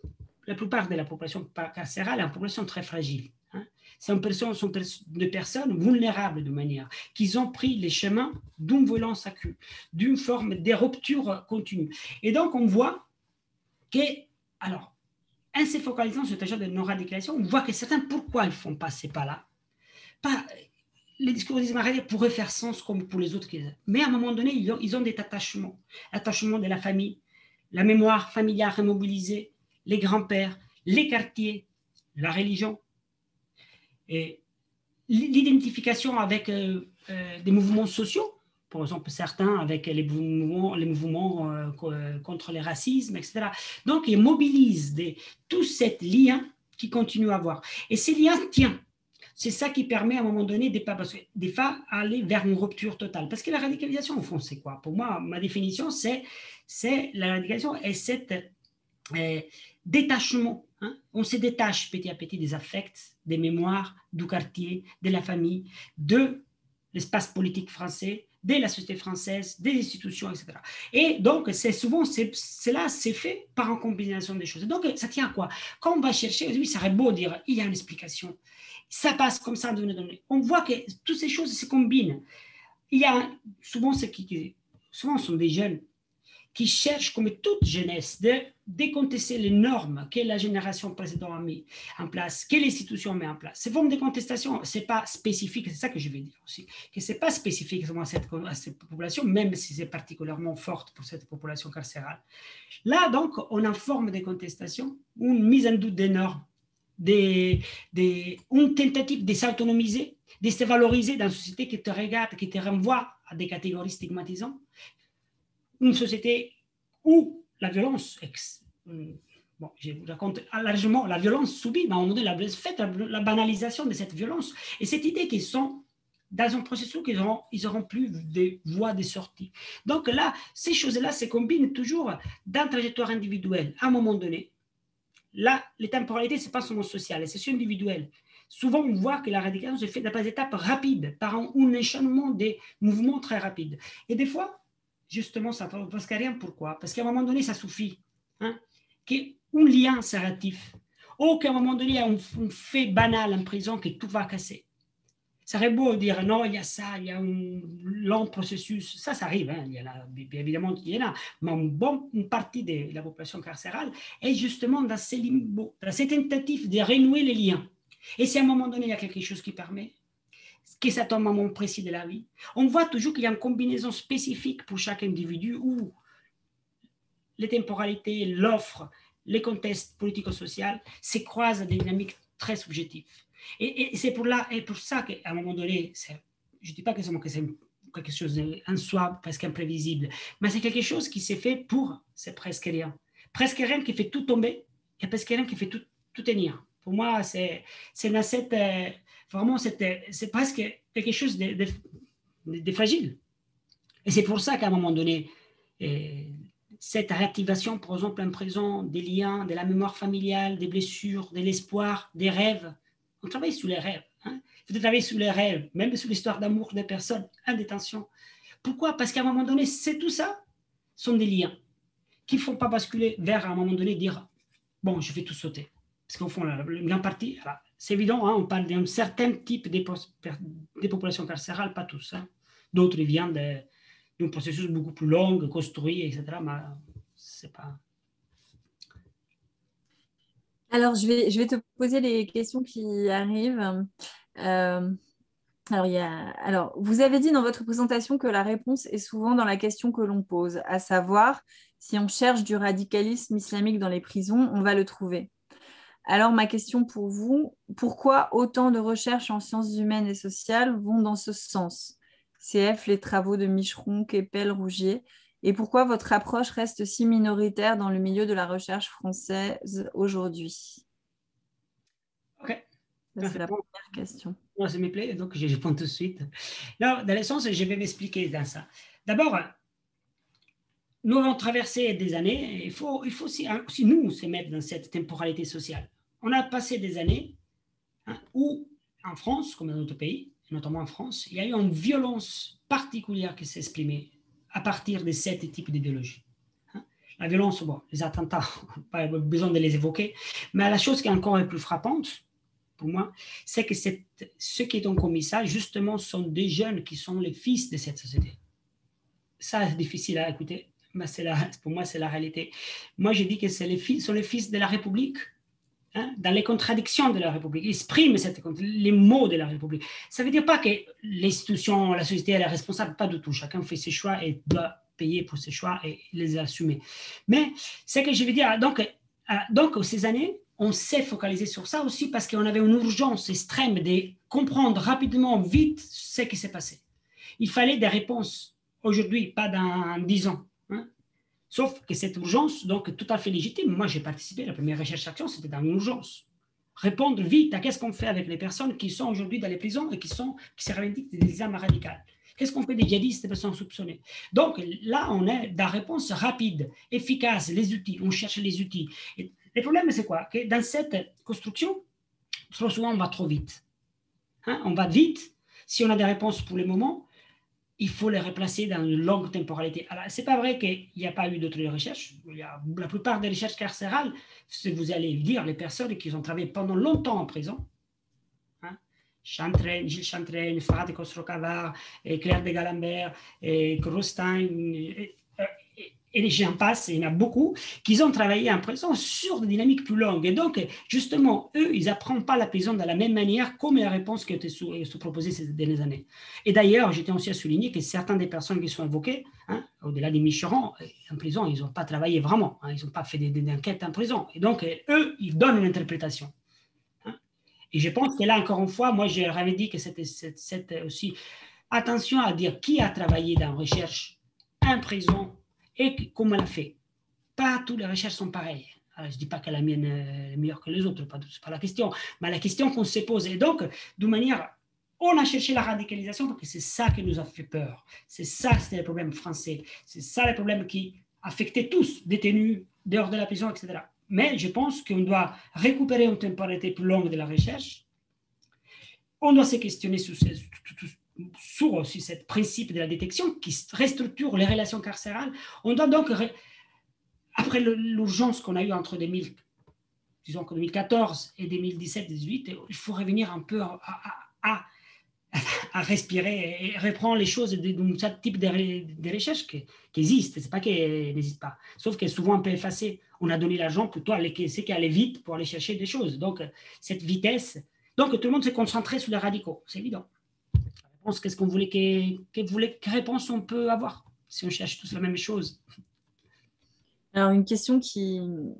la plupart de la population carcérale est une population très fragile. Hein. C'est une personne, sont des personnes vulnérables de manière, qu'ils ont pris les chemins d'une violence accrue, d'une forme de rupture continue. Et donc, on voit que, alors, en se focalisant sur le genre de non-radicalisation, on voit que certains, pourquoi ils font passer par là? Pas, les discours d'Ismaël pourraient faire sens comme pour les autres, mais à un moment donné, ils ont, ils ont des attachements, attachements de la famille, la mémoire familiale remobilisée, les grands-pères, les quartiers, la religion, et l'identification avec euh, euh, des mouvements sociaux, par exemple certains avec les mouvements, les mouvements euh, contre le racisme, et cetera. Donc, ils mobilisent des, tout cet lien qui continue à avoir. Et ces liens tiennent. C'est ça qui permet à un moment donné des pas, parce que des fois aller vers une rupture totale. Parce que la radicalisation, au fond, c'est quoi? Pour moi, ma définition, c'est, c'est la radicalisation et cet euh, détachement. Hein? On se détache petit à petit des affects, des mémoires, du quartier, de la famille, de l'espace politique français, de la société française, des institutions, et cetera. Et donc, c'est souvent, c'est, cela c'est fait par une combinaison des choses. Donc, ça tient à quoi? Quand on va chercher, oui, ça serait beau de dire, il y a une explication. Ça passe comme ça, donné, donné. On voit que toutes ces choses se combinent. Il y a souvent, ce qui, souvent, ce sont des jeunes qui cherchent, comme toute jeunesse, de décontester les normes que la génération précédente a mis en place, que l'institution met en place. Ces formes de contestation, ce n'est pas spécifique, c'est ça que je veux dire aussi, que ce n'est pas spécifique à cette, à cette population, même si c'est particulièrement forte pour cette population carcérale. Là, donc, on a une forme de contestation, une mise en doute des normes, des, des, une tentative de s'autonomiser, de se valoriser dans une société qui te regarde, qui te renvoie à des catégories stigmatisantes, une société où la violence, bon, je vous raconte largement la violence subie, mais on dit la, fait, la banalisation de cette violence et cette idée qu'ils sont dans un processus qu'ils n'auront ils auront plus de voies de sortie. Donc là, ces choses-là se combinent toujours dans la trajectoire individuelle. À un moment donné, là, les temporalités, ce n'est pas seulement social, c'est individuel. Souvent, on voit que la radicalisation se fait par des étapes rapides, par un, un enchaînement des mouvements très rapides. Et des fois, justement, ça ne passe qu'à rien. Pourquoi? Parce qu'à un moment donné, ça suffit. Hein, qu'un lien s'arrêtif. Ou qu'à un moment donné, il y a un, un fait banal en prison que tout va casser. Ça serait beau dire non, il y a ça, il y a un long processus. Ça, ça arrive. Hein, il y en a, bien évidemment, il y en a. Mais une bonne une partie de la population carcérale est justement dans ces limbos, dans ces tentatives de renouer les liens. Et si à un moment donné, il y a quelque chose qui permet que ça tombe à un moment précis de la vie, on voit toujours qu'il y a une combinaison spécifique pour chaque individu où les temporalités, l'offre, les contextes politico-sociaux se croisent à des dynamiques très subjectives. Et, et c'est pour, là, et pour ça qu'à un moment donné, je ne dis pas que c'est quelque chose en soi presque imprévisible, mais c'est quelque chose qui s'est fait pour, c'est presque rien. Presque rien qui fait tout tomber et presque rien qui fait tout, tout tenir. Pour moi, c'est, c'est dans cette... Euh, vraiment, c'est, c'est presque quelque chose de, de, de fragile. Et c'est pour ça qu'à un moment donné, euh, cette réactivation, par exemple, en prison, des liens, de la mémoire familiale, des blessures, de l'espoir, des rêves, on travaille sur les rêves. Hein. Il faut travailler sur les rêves, même sur l'histoire d'amour des personnes en détention. Pourquoi? Parce qu'à un moment donné, c'est tout ça sont des liens qui ne font pas basculer vers, à un moment donné, dire « bon, je vais tout sauter ». Parce qu'au fond, la, la partie, là, c'est évident, hein, on parle d'un certain type de, de population carcérale, pas tous. Hein. D'autres viennent d'un processus beaucoup plus long, construit, et cetera. Mais c'est pas... Alors, je vais, je vais te poser les questions qui arrivent. Euh, alors, il y a, alors, vous avez dit dans votre présentation que la réponse est souvent dans la question que l'on pose, à savoir, si on cherche du radicalisme islamique dans les prisons, on va le trouver. Alors, ma question pour vous, pourquoi autant de recherches en sciences humaines et sociales vont dans ce sens? C F, les travaux de Micheron, Keppel, Rougier. Et pourquoi votre approche reste si minoritaire dans le milieu de la recherche française aujourd'hui? Ok. Ça, c'est la première question. Moi, ça me plaît, donc je réponds tout de suite. Là, dans le sens, je vais m'expliquer dans ça. D'abord, nous avons traversé des années, il faut, il faut aussi, aussi nous se mettre dans cette temporalité sociale. On a passé des années hein, où, en France, comme dans d'autres pays, notamment en France, il y a eu une violence particulière qui s'est exprimée à partir de sept types d'idéologies. Hein. La violence, bon, les attentats, pas besoin de les évoquer, mais la chose qui est encore plus frappante, pour moi, c'est que cette, ceux qui ont commis ça, justement, sont des jeunes qui sont les fils de cette société. Ça, c'est difficile à écouter. Mais c'est la, pour moi, c'est la réalité. Moi, je dis que c'est les fils, sont les fils de la République, hein, dans les contradictions de la République. Ils expriment cette, les mots de la République. Ça ne veut dire pas que l'institution, la société, elle est responsable, pas du tout. Chacun fait ses choix et doit payer pour ses choix et les assumer. Mais c'est que je veux dire, donc, donc ces années, on s'est focalisé sur ça aussi parce qu'on avait une urgence extrême de comprendre rapidement, vite, ce qui s'est passé. Il fallait des réponses aujourd'hui, pas dans dix ans. Hein. Sauf que cette urgence, donc tout à fait légitime. Moi, j'ai participé, la première recherche-action, c'était dans une urgence. Répondre vite à qu'est-ce qu'on fait avec les personnes qui sont aujourd'hui dans les prisons et qui, sont, qui se revendiquent des islam radicales. Qu'est-ce qu'on fait des djihadistes, des personnes soupçonnées? Donc là, on est dans la réponse rapide, efficace, les outils, on cherche les outils. Et le problème, c'est quoi? Que dans cette construction, trop souvent, on va trop vite. Hein? On va vite. Si on a des réponses pour le moment, il faut les replacer dans une longue temporalité. Alors, ce n'est pas vrai qu'il n'y a pas eu d'autres recherches. Il y a, la plupart des recherches carcérales, vous allez dire, les personnes qui ont travaillé pendant longtemps en prison, hein, Chantraine, Gilles Chantraine, Farad Khosrow-Khavar, Claire de Galambert, Krosstein, et, et, et les gens passent, il y en a beaucoup, qui ont travaillé en prison sur des dynamiques plus longues. Et donc, justement, eux, ils n'apprennent pas la prison de la même manière comme la réponse qui a été proposée ces dernières années. Et d'ailleurs, j'étais aussi à souligner que certaines des personnes qui sont évoquées, hein, au-delà des Micherons, en prison, ils n'ont pas travaillé vraiment, hein, ils n'ont pas fait des, des enquêtes en prison. Et donc, eux, ils donnent une interprétation. Hein. Et je pense que là, encore une fois, moi, j'avais dit que c'était aussi attention à dire qui a travaillé dans la recherche en prison et comment elle a fait. Pas toutes les recherches sont pareilles. Alors, je ne dis pas que la mienne est meilleure que les autres, ce n'est pas la question, mais la question qu'on se pose. Et donc, d'une manière, on a cherché la radicalisation parce que c'est ça qui nous a fait peur. C'est ça, c'était le problème français. C'est ça le problème qui affectait tous, détenus, dehors de la prison, et cetera. Mais je pense qu'on doit récupérer une temporalité plus longue de la recherche. On doit se questionner sur ce, sur aussi ce principe de la détection qui restructure les relations carcérales. On doit donc, après l'urgence qu'on a eue entre deux mille, disons que deux mille quatorze et deux mille dix-sept dix-huit, il faut revenir un peu à, à, à, à respirer et reprendre les choses d'un type de, de recherche qui, qui existe. Ce n'est pas qu'elle n'existe pas. Sauf qu'elle est souvent un peu effacée. On a donné l'argent plutôt à c'est qu'elle allait vite pour aller chercher des choses. Donc, cette vitesse. Donc, tout le monde s'est concentré sur les radicaux. C'est évident. Qu'est-ce qu'on voulait, que, que voulait, quelle réponse on peut avoir si on cherche tous la même chose? Alors, une question qui,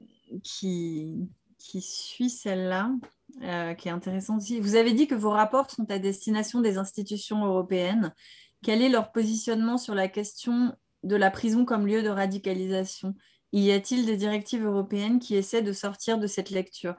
qui, qui suit celle-là, euh, qui est intéressante aussi. Vous avez dit que vos rapports sont à destination des institutions européennes. Quel est leur positionnement sur la question de la prison comme lieu de radicalisation? Y a-t-il des directives européennes qui essaient de sortir de cette lecture?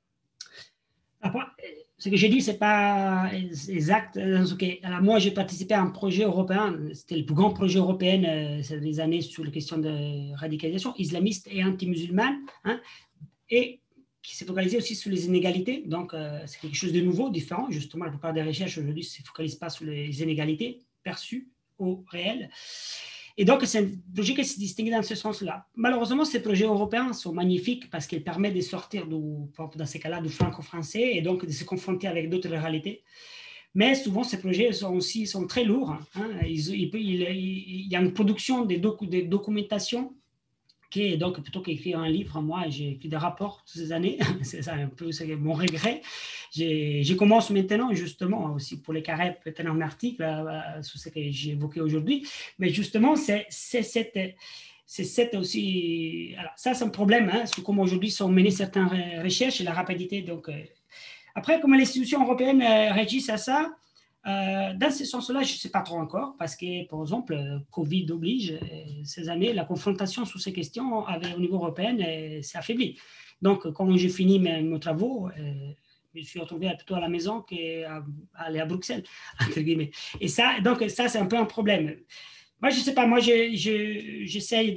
Après, ce que j'ai dit, ce n'est pas exact. Alors, moi, j'ai participé à un projet européen. C'était le plus grand projet européen euh, ces des années sur les questions de radicalisation islamiste et anti-musulmane, hein, et qui s'est focalisé aussi sur les inégalités. Donc, euh, c'est quelque chose de nouveau, différent. Justement, la plupart des recherches aujourd'hui ne se focalisent pas sur les inégalités perçues au réel. Et donc, c'est un projet qui se distingue dans ce sens-là. Malheureusement, ces projets européens sont magnifiques parce qu'ils permettent de sortir, du, dans ces cas-là, du franco-français et donc de se confronter avec d'autres réalités. Mais souvent, ces projets sont aussi sont très lourds. Hein. Il, il, il, il y a une production de, docu, de documentation qui est donc, plutôt qu'écrire un livre, moi, j'ai écrit des rapports toutes ces années. C'est ça un peu c'est mon regret. Je commence maintenant, justement, aussi pour les carrés, peut-être un article euh, sur ce que j'ai évoqué aujourd'hui. Mais justement, c'est cette, cette aussi. Alors, ça, c'est un problème, hein, sur comment aujourd'hui sont menées certaines recherches et la rapidité. Donc, euh, après, comment les institutions européennes euh, réagissent à ça? Euh, dans ce sens-là, je ne sais pas trop encore, parce que, par exemple, Covid oblige, euh, ces années, la confrontation sur ces questions avec, au niveau européen euh, s'est affaiblie. Donc, quand j'ai fini mes, mes travaux, euh, je me suis retrouvé plutôt à la maison qu'à aller à Bruxelles, entre guillemets. Et ça, donc, ça, c'est un peu un problème. Moi, je ne sais pas, moi, j'essaye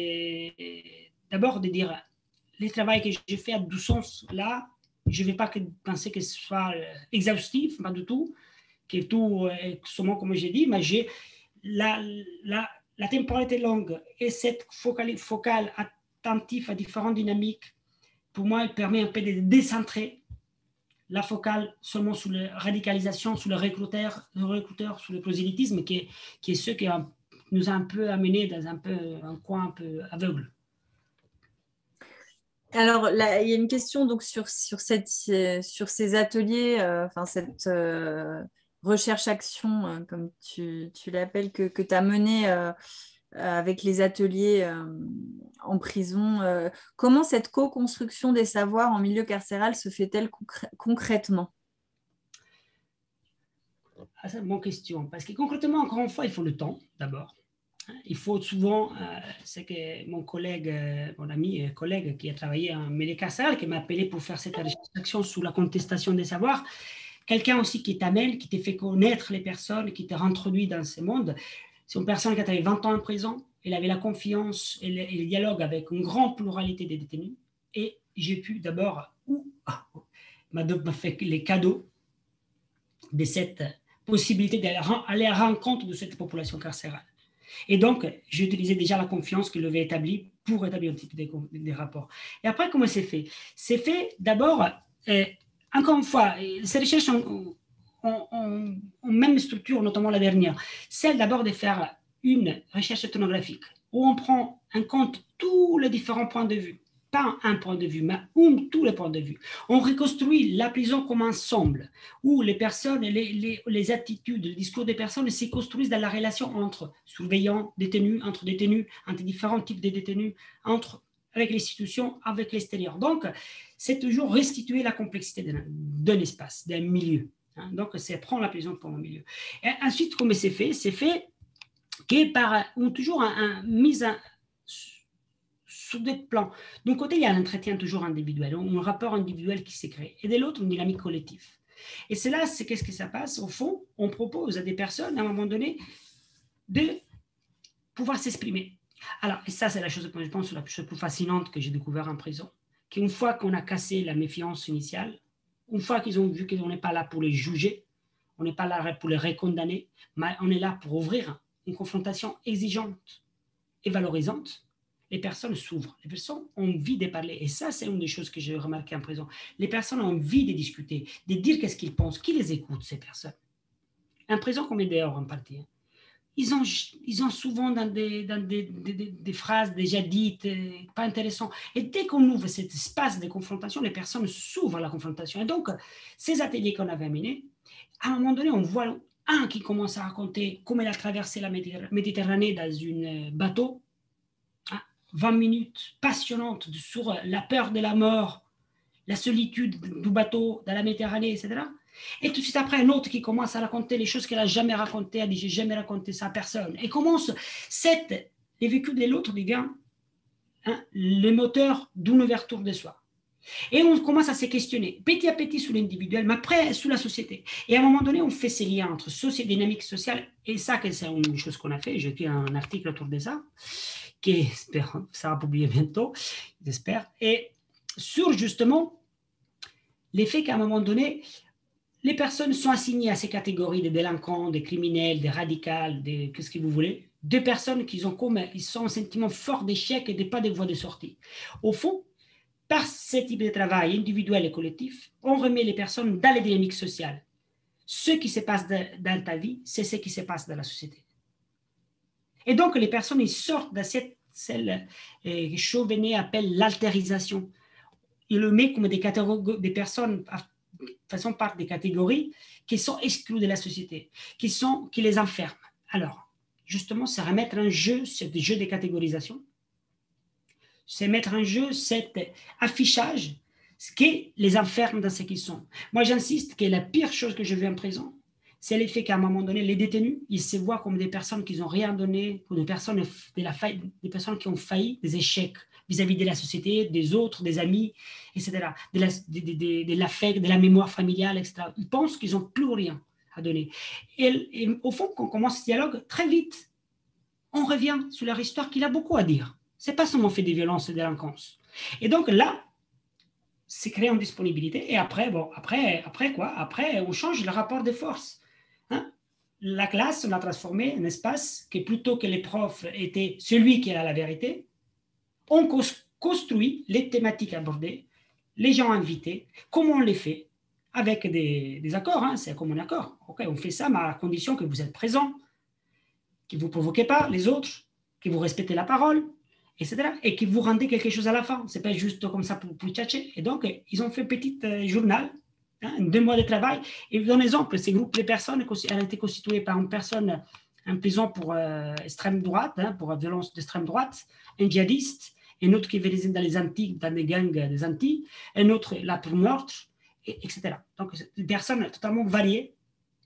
je, d'abord de dire, le travail que j'ai fait à ce sens-là, je ne vais pas que penser que ce soit exhaustif, pas du tout, que tout est souvent comme j'ai dit, mais j'ai la, la, la temporalité longue et cette focale, focale attentive à différentes dynamiques, pour moi, elle permet un peu de décentrer la focale seulement sur la radicalisation, sur le recruteur, le recruteur sur le prosélytisme, qui est, qui est ce qui a, nous a un peu amené dans un, peu, un coin un peu aveugle. Alors, là, il y a une question donc, sur, sur, cette, sur ces ateliers, euh, enfin, cette euh, recherche-action, euh, comme tu, tu l'appelles, que, que tu as mené euh, avec les ateliers euh, en prison. Euh, comment cette co-construction des savoirs en milieu carcéral se fait-elle concr- concrètement? Ah, c'est une bonne question. Parce que concrètement, encore une fois, il faut le temps, d'abord. Il faut souvent, euh, c'est que mon collègue, euh, mon ami et collègue qui a travaillé en mêlée carcérale, qui m'a appelé pour faire cette réflexion sur la contestation des savoirs, quelqu'un aussi qui t'amène, qui te fait connaître les personnes, qui te introduit dans ce monde. C'est une personne qui a travaillé vingt ans en prison, elle avait la confiance et le, et le dialogue avec une grande pluralité des détenus. Et j'ai pu d'abord, m'a fait les cadeaux de cette possibilité d'aller à la rencontre de cette population carcérale. Et donc, j'ai utilisé déjà la confiance que l'avait établie pour établir un type de, de rapport. Et après, comment c'est fait? C'est fait d'abord, euh, encore une fois, ces recherches ont, ont, ont, ont même structure, notamment la dernière, celle d'abord de faire une recherche ethnographique où on prend en compte tous les différents points de vue. Pas un point de vue, mais un, tous les points de vue. On reconstruit la prison comme ensemble, où les personnes, les, les, les attitudes, le discours des personnes se construisent dans la relation entre surveillants, détenus, entre détenus, entre différents types de détenus, entre, avec l'institution, avec l'extérieur. Donc, c'est toujours restituer la complexité d'un, d'un espace, d'un milieu. Hein. Donc, c'est prendre la prison comme un milieu. Et ensuite, comment c'est fait? C'est fait que par ou toujours un, un mise en sur deux plans. D'un côté, il y a un entretien toujours individuel, un rapport individuel qui s'est créé, et de l'autre, une dynamique collective. Et c'est là, c'est qu'est-ce que ça passe? Au fond, on propose à des personnes, à un moment donné, de pouvoir s'exprimer. Alors, et ça, c'est la chose, je pense, la chose plus fascinante que j'ai découvert en prison, qu'une fois qu'on a cassé la méfiance initiale, une fois qu'ils ont vu qu'on n'est pas là pour les juger, on n'est pas là pour les recondamner, mais on est là pour ouvrir une confrontation exigeante et valorisante, les personnes s'ouvrent, les personnes ont envie de parler. Et ça, c'est une des choses que j'ai remarqué en prison. Les personnes ont envie de discuter, de dire qu'est-ce qu'ils pensent, qui les écoute, ces personnes. En prison comme dehors en partie, ils ont, ils ont souvent dans, des, dans des, des, des, des phrases déjà dites, pas intéressantes. Et dès qu'on ouvre cet espace de confrontation, les personnes s'ouvrent à la confrontation. Et donc, ces ateliers qu'on avait menés, à un moment donné, on voit un qui commence à raconter comment il a traversé la Méditerranée dans un bateau, vingt minutes passionnantes sur la peur de la mort, la solitude du bateau dans la Méditerranée, et cetera. Et tout de suite après, un autre qui commence à raconter les choses qu'elle n'a jamais racontées, elle dit « j'ai jamais raconté ça à personne ». Et commence cette, les vécus de l'autre devient hein, le moteur d'une ouverture de soi. Et on commence à se questionner, petit à petit sur l'individuel, mais après sur la société. Et à un moment donné, on fait ces liens entre société, dynamique sociale, et ça, c'est une chose qu'on a fait. J'ai écrit un article autour de ça, qui sera publié bientôt, j'espère, et sur justement l'effet qu'à un moment donné, les personnes sont assignées à ces catégories de délinquants, de criminels, de radicales, de qu'est-ce que vous voulez, de personnes qui ont comme, ils sont un sentiment fort d'échec et de pas de voie de sortie. Au fond, par ce type de travail individuel et collectif, on remet les personnes dans les dynamiques sociales. Ce qui se passe dans ta vie, c'est ce qui se passe dans la société. Et donc, les personnes ils sortent de cette, celle euh, que Chauvenet appelle l'altérisation. Il le met comme des, des personnes façon par des catégories qui sont exclues de la société, qui, sont, qui les enferment. Alors, justement, c'est remettre en jeu ce jeu de catégorisation, c'est mettre en jeu cet affichage ce qui les enferme dans ce qu'ils sont. Moi, j'insiste que la pire chose que je veux en prison, c'est l'effet qu'à un moment donné, les détenus, ils se voient comme des personnes qui n'ont rien donné, comme des personnes, de la faille, des personnes qui ont failli, des échecs vis-à-vis de la société, des autres, des amis, et cetera, de, la, de, de, de, de l'affect, de la mémoire familiale, et cetera. Ils pensent qu'ils n'ont plus rien à donner. Et, et au fond, quand on commence ce dialogue, très vite, on revient sur leur histoire qu'il a beaucoup à dire. Ce n'est pas seulement fait des violences et des délinquances. Et donc là, c'est créé une disponibilité. Et après, bon, après, après quoi? Après, on change le rapport de force. Hein? La classe, on l'a transformé en espace que plutôt que les profs étaient celui qui a la vérité, on construit les thématiques abordées, les gens invités, comment on les fait, avec des, des accords. Hein? C'est comme un accord. Okay, on fait ça, mais à condition que vous êtes présents, que vous ne provoquez pas les autres, que vous respectez la parole, et cetera. Et que vous rendez quelque chose à la fin. Ce n'est pas juste comme ça pour, pour tchatcher. Et donc, ils ont fait un petit euh, journal, hein, deux mois de travail. Et je vous donne un exemple, ces groupes de personnes ont été constitués par une personne en prison pour euh, extrême droite, hein, pour violence d'extrême droite, un djihadiste, un autre qui est dans les Antilles, dans les gangs des Antilles, un autre là pour meurtre, et, etc. Donc, des personnes totalement variées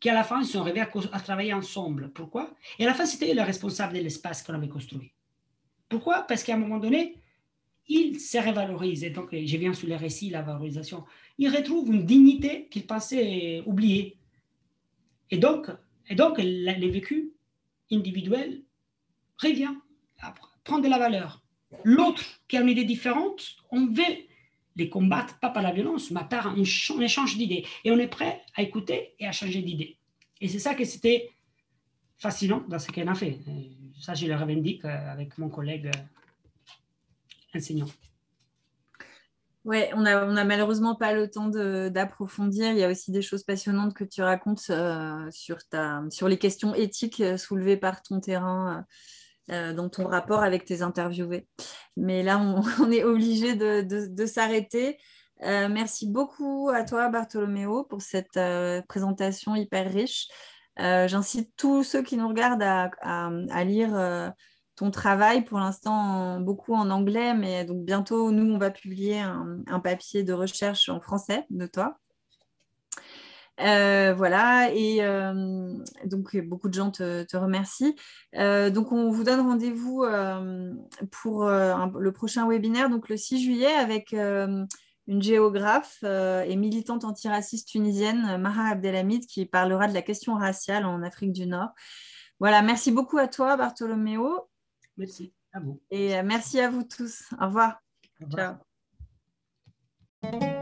qu'à la fin, ils sont arrivés à, à travailler ensemble. Pourquoi? Et à la fin, c'était le responsable de l'espace qu'on avait construit. Pourquoi? Parce qu'à un moment donné, il se révalorise. Et donc, je viens sur le récit, la valorisation. Il retrouve une dignité qu'il pensait oublier. Et donc, et donc le vécu individuel revient, prend de la valeur. L'autre qui a une idée différente, on veut les combattre, pas par la violence, mais par un échange d'idées. Et on est prêt à écouter et à changer d'idée. Et c'est ça que c'était fascinant dans ce qu'on a fait. Et ça, je le revendique avec mon collègue enseignant. Oui, on n'a on a malheureusement pas le temps d'approfondir. Il y a aussi des choses passionnantes que tu racontes euh, sur, ta, sur les questions éthiques soulevées par ton terrain euh, dans ton rapport avec tes interviewés. Mais là, on, on est obligé de, de, de s'arrêter. Euh, merci beaucoup à toi, Bartolomeo, pour cette euh, présentation hyper riche. Euh, J'incite tous ceux qui nous regardent à, à, à lire euh, ton travail, pour l'instant beaucoup en anglais, mais donc bientôt, nous, on va publier un, un papier de recherche en français de toi. Euh, voilà, et euh, donc beaucoup de gens te, te remercient. Euh, donc on vous donne rendez-vous euh, pour euh, un, le prochain webinaire, donc le six juillet, avec euh, une géographe euh, et militante antiraciste tunisienne, Maha Abdelhamid, qui parlera de la question raciale en Afrique du Nord. Voilà, merci beaucoup à toi, Bartolomeo. Merci à vous. Et merci à vous tous. Au revoir. Au revoir. Ciao.